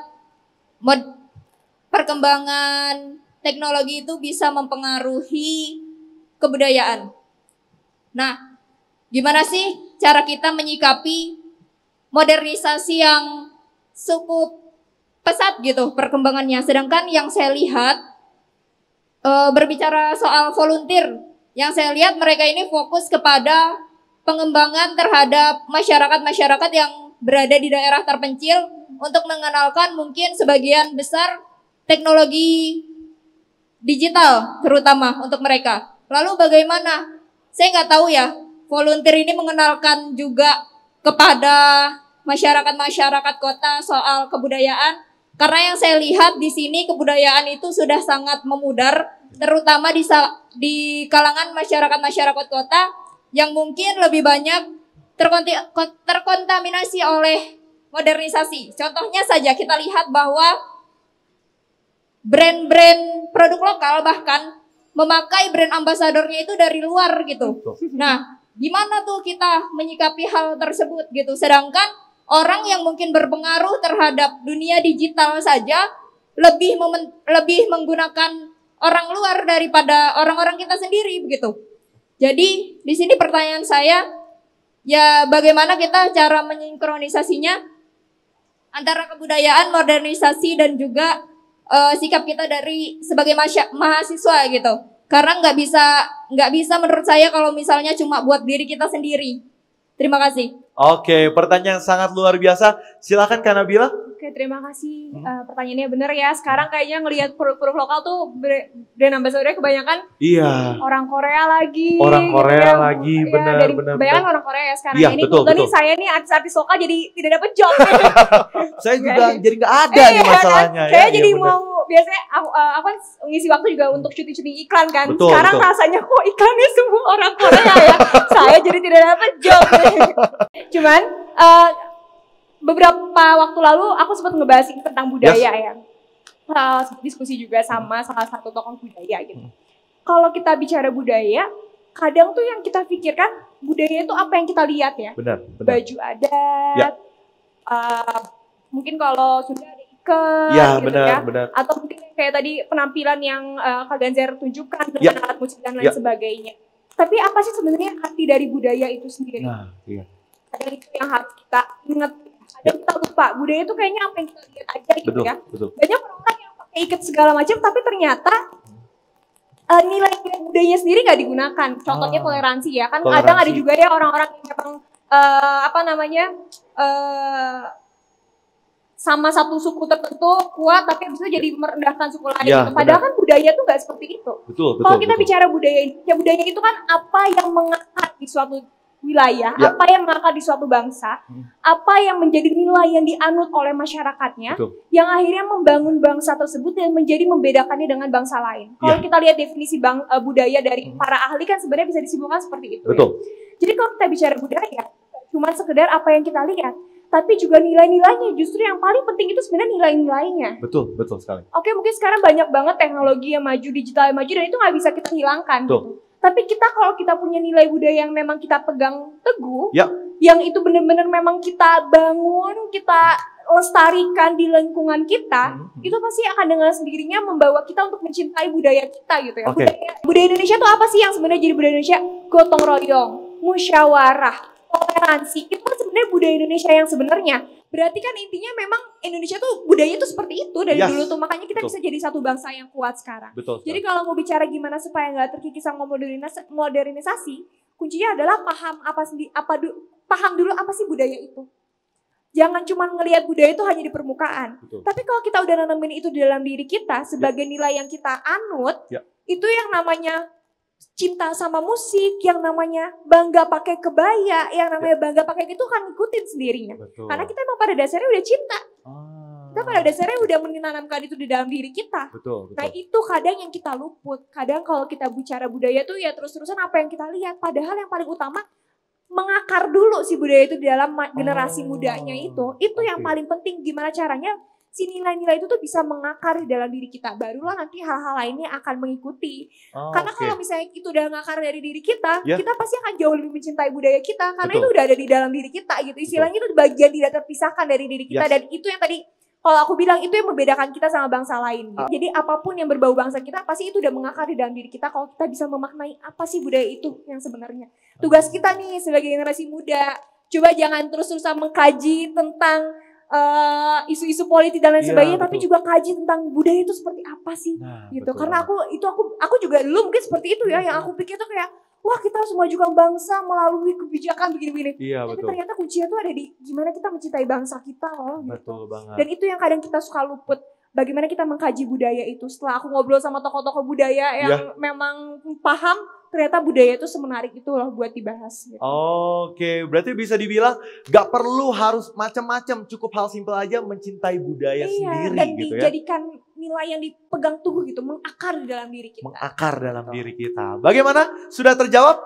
perkembangan teknologi itu bisa mempengaruhi kebudayaan. Nah, gimana sih cara kita menyikapi modernisasi yang cukup pesat gitu perkembangannya. Sedangkan yang saya lihat, berbicara soal volunteer, yang saya lihat mereka ini fokus kepada pengembangan terhadap masyarakat-masyarakat yang berada di daerah terpencil untuk mengenalkan mungkin sebagian besar teknologi digital terutama untuk mereka. Lalu bagaimana? Saya nggak tahu ya, volunteer ini mengenalkan juga kepada masyarakat-masyarakat kota soal kebudayaan, karena yang saya lihat di sini kebudayaan itu sudah sangat memudar, terutama di kalangan masyarakat-masyarakat kota yang mungkin lebih banyak terkontaminasi oleh modernisasi. Contohnya saja kita lihat bahwa brand-brand produk lokal bahkan memakai brand ambasadornya itu dari luar gitu. Nah, gimana tuh kita menyikapi hal tersebut gitu? Sedangkan orang yang mungkin berpengaruh terhadap dunia digital saja lebih menggunakan orang luar daripada orang-orang kita sendiri begitu. Jadi di sini pertanyaan saya, ya bagaimana kita cara mensinkronisasinya antara kebudayaan, modernisasi dan juga sikap kita dari sebagai mahasiswa gitu. Karena nggak bisa menurut saya kalau misalnya cuma buat diri kita sendiri. Terima kasih. Oke, pertanyaan sangat luar biasa. Silakan Kak Nabila. Oke, Oke, terima kasih. Pertanyaannya benar ya. Sekarang kayaknya ngelihat produk lokal tuh brand ambassador kebanyakan orang Korea lagi. Orang Korea gitu ya. lagi, benar. Kebanyakan orang Korea ya sekarang Iya, ini. betul. Nih saya nih artis-artis lokal jadi tidak dapat job. Saya juga jadi nggak ada nih masalahnya. Kan? Saya jadi mau biasanya aku ngisi waktu juga untuk syuting iklan kan. Betul, sekarang rasanya kok iklannya semua orang Korea ya. Saya jadi tidak dapat job. Cuman beberapa waktu lalu aku sempat ngebahas tentang budaya ya. Diskusi juga sama salah satu tokoh budaya gitu. Kalau kita bicara budaya, kadang tuh yang kita pikirkan budaya itu apa yang kita lihat ya. Benar. Baju adat, mungkin kalau sudah ada ikat gitu benar. Atau mungkin kayak tadi penampilan yang Kak Ganzer tunjukkan dengan alat musik dan lain sebagainya. Tapi apa sih sebenarnya arti dari budaya itu sendiri? Kadang itu yang harus kita ingat. Kadang kita lupa, budaya itu kayaknya apa yang kita lihat aja gitu ya. Banyak orang yang pakai ikat segala macam, tapi ternyata nilai-nilai budayanya sendiri nggak digunakan. Contohnya toleransi ya, kan kadang ada juga ya orang-orang yang memang sama satu suku tertentu kuat, tapi habis itu jadi merendahkan suku lain. Gitu. Padahal kan budaya tuh nggak seperti itu. Kalau kita bicara budaya itu kan apa yang mengakar di suatu wilayah, apa yang mengakar di suatu bangsa, apa yang menjadi nilai yang dianut oleh masyarakatnya, yang akhirnya membangun bangsa tersebut dan menjadi membedakannya dengan bangsa lain. Kalau kita lihat definisi budaya dari para ahli kan sebenarnya bisa disimpulkan seperti itu. Ya. Jadi kalau kita bicara budaya, cuma sekedar apa yang kita lihat, tapi juga nilai-nilainya. Justru yang paling penting itu sebenarnya nilai-nilainya. Betul sekali. Oke, mungkin sekarang banyak banget teknologi yang maju, digital yang maju, dan itu nggak bisa kita hilangkan. Gitu. Tapi kita kalau kita punya nilai budaya yang memang kita pegang teguh, yang itu benar-benar memang kita bangun, kita lestarikan di lingkungan kita, itu pasti akan dengan sendirinya membawa kita untuk mencintai budaya kita gitu ya. Budaya Indonesia itu apa sih yang sebenarnya jadi budaya Indonesia? Gotong royong, musyawarah, toleransi, itu kan sebenarnya budaya Indonesia yang sebenarnya. Berarti kan intinya memang Indonesia tuh budaya itu seperti itu dari dulu tuh, makanya kita bisa jadi satu bangsa yang kuat sekarang. Jadi kalau mau bicara gimana supaya nggak terkikis sama modernisasi, kuncinya adalah paham dulu apa sih budaya itu. Jangan cuma ngelihat budaya itu hanya di permukaan. Tapi kalau kita udah nanamin itu di dalam diri kita sebagai nilai yang kita anut, itu yang namanya cinta sama musik, yang namanya bangga pakai kebaya, yang namanya bangga pakai itu kan ngikutin sendirinya. Karena kita emang pada dasarnya udah cinta. Kita pada dasarnya udah menanamkan itu di dalam diri kita. Nah itu kadang yang kita luput. Kadang kalau kita bicara budaya tuh ya terus-terusan apa yang kita lihat. Padahal yang paling utama mengakar dulu si budaya itu di dalam generasi mudanya itu. Itu yang paling penting. Gimana caranya si nilai-nilai itu tuh bisa mengakar di dalam diri kita. Barulah nanti hal-hal lainnya akan mengikuti. Karena kalau misalnya itu udah ngakar dari diri kita, kita pasti akan jauh lebih mencintai budaya kita. Karena itu udah ada di dalam diri kita gitu. Istilahnya itu bagian tidak terpisahkan dari diri kita. Dan itu yang tadi, kalau aku bilang itu yang membedakan kita sama bangsa lain. Jadi apapun yang berbau bangsa kita, pasti itu udah mengakar di dalam diri kita. Kalau kita bisa memaknai apa sih budaya itu yang sebenarnya. Tugas kita nih sebagai generasi muda, coba jangan terus-terusan mengkaji tentang isu-isu politik dan lain sebagainya, tapi juga kaji tentang budaya itu seperti apa sih, gitu. Karena aku juga dulu mungkin seperti itu ya, yang aku pikir tuh kayak, wah kita harus memajukan bangsa melalui kebijakan begini-begini. Tapi ternyata kuncinya tuh ada di gimana kita mencintai bangsa kita loh. Gitu. Dan itu yang kadang kita suka luput. Bagaimana kita mengkaji budaya itu. Setelah aku ngobrol sama tokoh-tokoh budaya yang memang paham, ternyata budaya itu semenarik itu loh buat dibahas. Gitu. Berarti bisa dibilang gak perlu harus macam-macam, cukup hal simpel aja mencintai budaya sendiri dan gitu ya. Dan dijadikan nilai yang dipegang teguh gitu, mengakar di dalam diri kita. Mengakar dalam diri kita. Bagaimana? Sudah terjawab?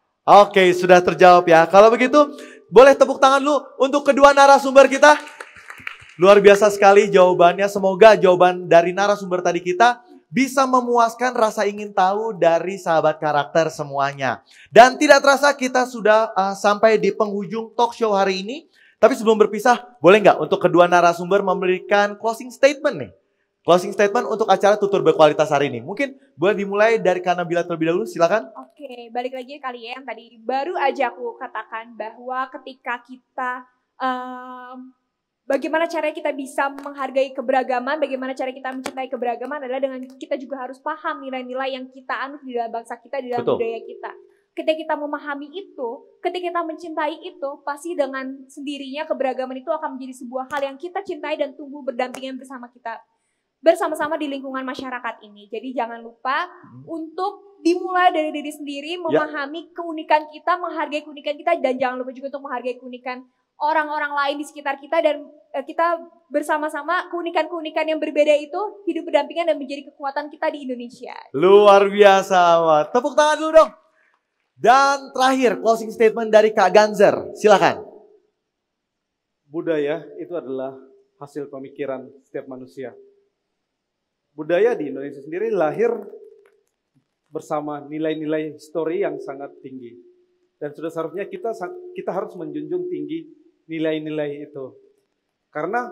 Sudah terjawab ya. Kalau begitu, boleh tepuk tangan dulu untuk kedua narasumber kita. Luar biasa sekali jawabannya. Semoga jawaban dari narasumber tadi kita bisa memuaskan rasa ingin tahu dari sahabat karakter semuanya. Dan tidak terasa kita sudah sampai di penghujung talk show hari ini. Tapi sebelum berpisah, boleh nggak untuk kedua narasumber memberikan closing statement nih? Closing statement untuk acara Tutur Berkualitas hari ini. Mungkin boleh dimulai dari Kak Nabila terlebih dahulu, silakan. Balik lagi kali ya yang tadi baru aja aku katakan bahwa ketika kita bagaimana cara kita bisa menghargai keberagaman, bagaimana cara kita mencintai keberagaman adalah dengan kita juga harus paham nilai-nilai yang kita anut di dalam bangsa kita, di dalam budaya kita. ketika kita memahami itu, ketika kita mencintai itu, pasti dengan sendirinya keberagaman itu akan menjadi sebuah hal yang kita cintai dan tumbuh berdampingan bersama kita, bersama-sama di lingkungan masyarakat ini. Jadi jangan lupa untuk dimulai dari diri sendiri, memahami keunikan kita, menghargai keunikan kita, dan jangan lupa juga untuk menghargai keunikan orang-orang lain di sekitar kita, dan kita bersama-sama keunikan-keunikan yang berbeda itu hidup berdampingan dan menjadi kekuatan kita di Indonesia. Luar biasa, Mat. Tepuk tangan dulu dong. Dan terakhir closing statement dari Kak Ganzer, silakan. Budaya itu adalah hasil pemikiran setiap manusia. Budaya di Indonesia sendiri lahir bersama nilai-nilai histori yang sangat tinggi. Dan sudah seharusnya kita harus menjunjung tinggi nilai-nilai itu. Karena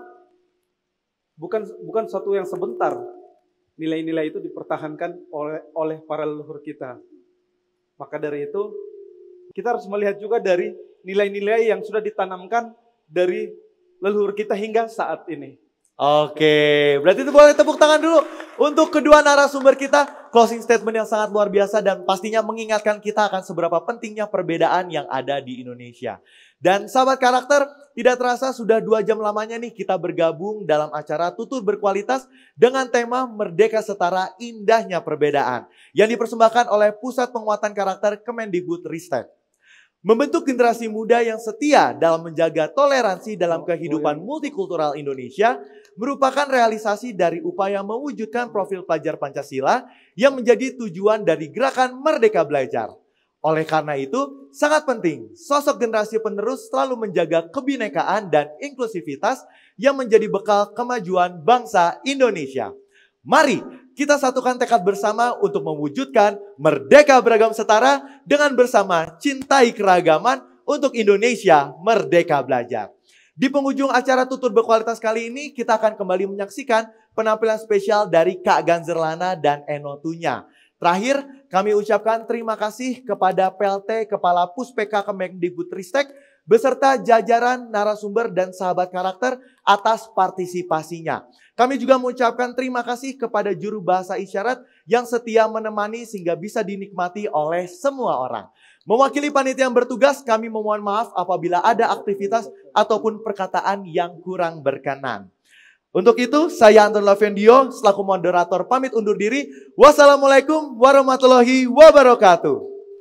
bukan suatu yang sebentar nilai-nilai itu dipertahankan oleh para leluhur kita. Maka dari itu kita harus melihat juga dari nilai-nilai yang sudah ditanamkan dari leluhur kita hingga saat ini. Oke, berarti itu boleh tepuk tangan dulu untuk kedua narasumber kita. Closing statement yang sangat luar biasa dan pastinya mengingatkan kita akan seberapa pentingnya perbedaan yang ada di Indonesia. Dan sahabat karakter, tidak terasa sudah 2 jam lamanya nih kita bergabung dalam acara Tutur Berkualitas dengan tema Merdeka Setara, Indahnya Perbedaan yang dipersembahkan oleh Pusat Penguatan Karakter Kemendikbudristek. Membentuk generasi muda yang setia dalam menjaga toleransi dalam kehidupan multikultural Indonesia merupakan realisasi dari upaya mewujudkan profil pelajar Pancasila yang menjadi tujuan dari gerakan Merdeka Belajar. Oleh karena itu, sangat penting sosok generasi penerus selalu menjaga kebinekaan dan inklusivitas yang menjadi bekal kemajuan bangsa Indonesia. Mari kita satukan tekad bersama untuk mewujudkan merdeka beragam setara dengan bersama cintai keragaman untuk Indonesia merdeka belajar. Di penghujung acara Tutur Berkualitas kali ini kita akan kembali menyaksikan penampilan spesial dari Kak Ganzer Lana dan Eno Tunya. Terakhir, kami ucapkan terima kasih kepada PLT Kepala Puspeka Kemendikbudristek beserta jajaran narasumber dan sahabat karakter atas partisipasinya. Kami juga mengucapkan terima kasih kepada juru bahasa isyarat yang setia menemani sehingga bisa dinikmati oleh semua orang. Mewakili panitia yang bertugas, kami memohon maaf apabila ada aktivitas ataupun perkataan yang kurang berkenan. Untuk itu, saya Anton Lavendio selaku moderator pamit undur diri. Wassalamualaikum warahmatullahi wabarakatuh.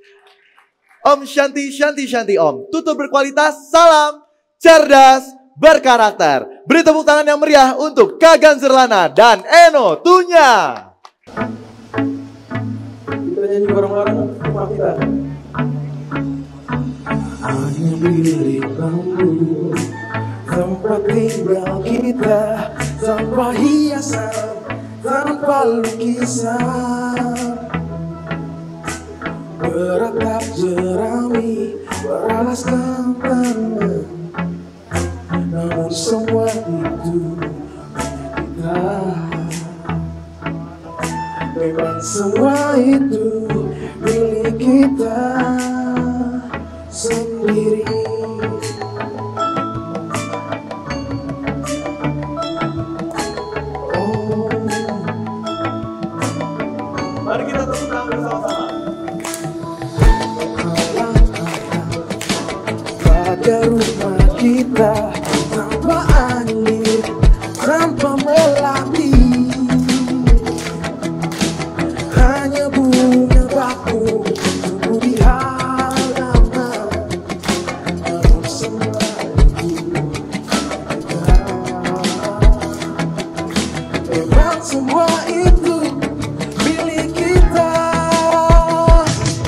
Om Shanti Shanti Shanti Om. Tutur Berkualitas, salam cerdas berkarakter. Beri tepuk tangan yang meriah untuk Kak Ganzer Lana dan Eno Tunya. Kita nyanyi bareng-bareng rumah kita. Hanya milik kamu, tempat tinggal kita, tanpa hiasan, tanpa lukisan. Beratap jerami, beralaskan tangan, namun semua itu kita. Memang semua itu milik kita sendiri. Mari kita tepuk tangan bersama-sama. Pada rumah kita tanpa angin, tanpa melati, hanya bunga baku tumbuh di halaman. Namun semua itu memang semua itu milik kita.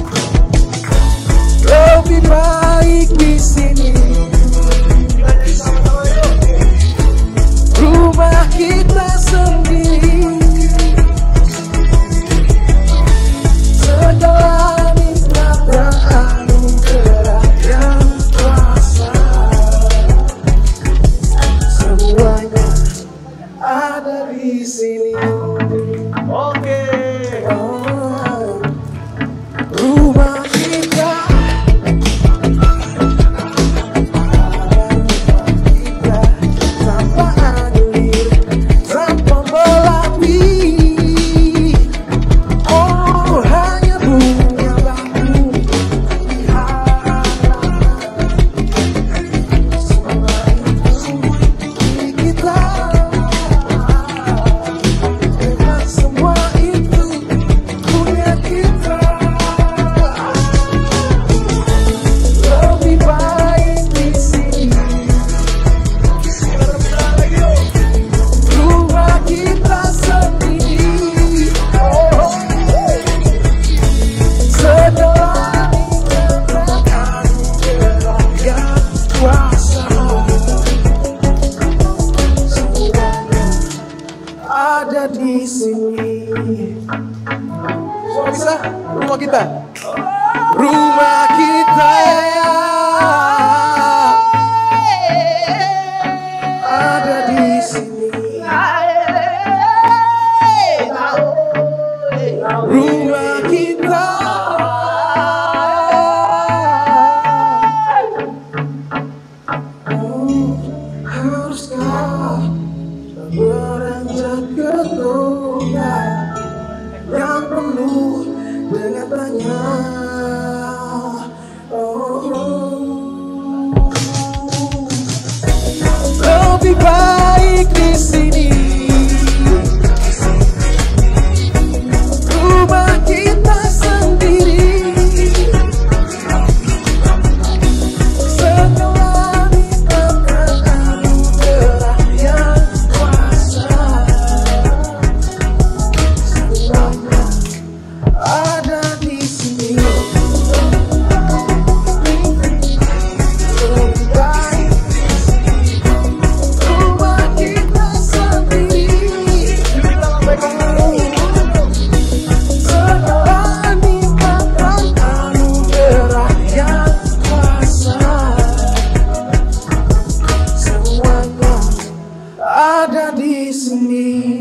Lebih baik di sini Rumah kita. Rumah kita ada di sini. Rumah kita haruskah beranjak ke tongkat yang penuh dengan tanya. Lebih baik di sini. Rumah kita sendiri. Setelah ditemukan anugerah yang kuasa, semuanya ada di sini. Lebih baik rumah kita sendiri. Setelah nikahkan anugerah yang kuasa, semuanya ada di sini.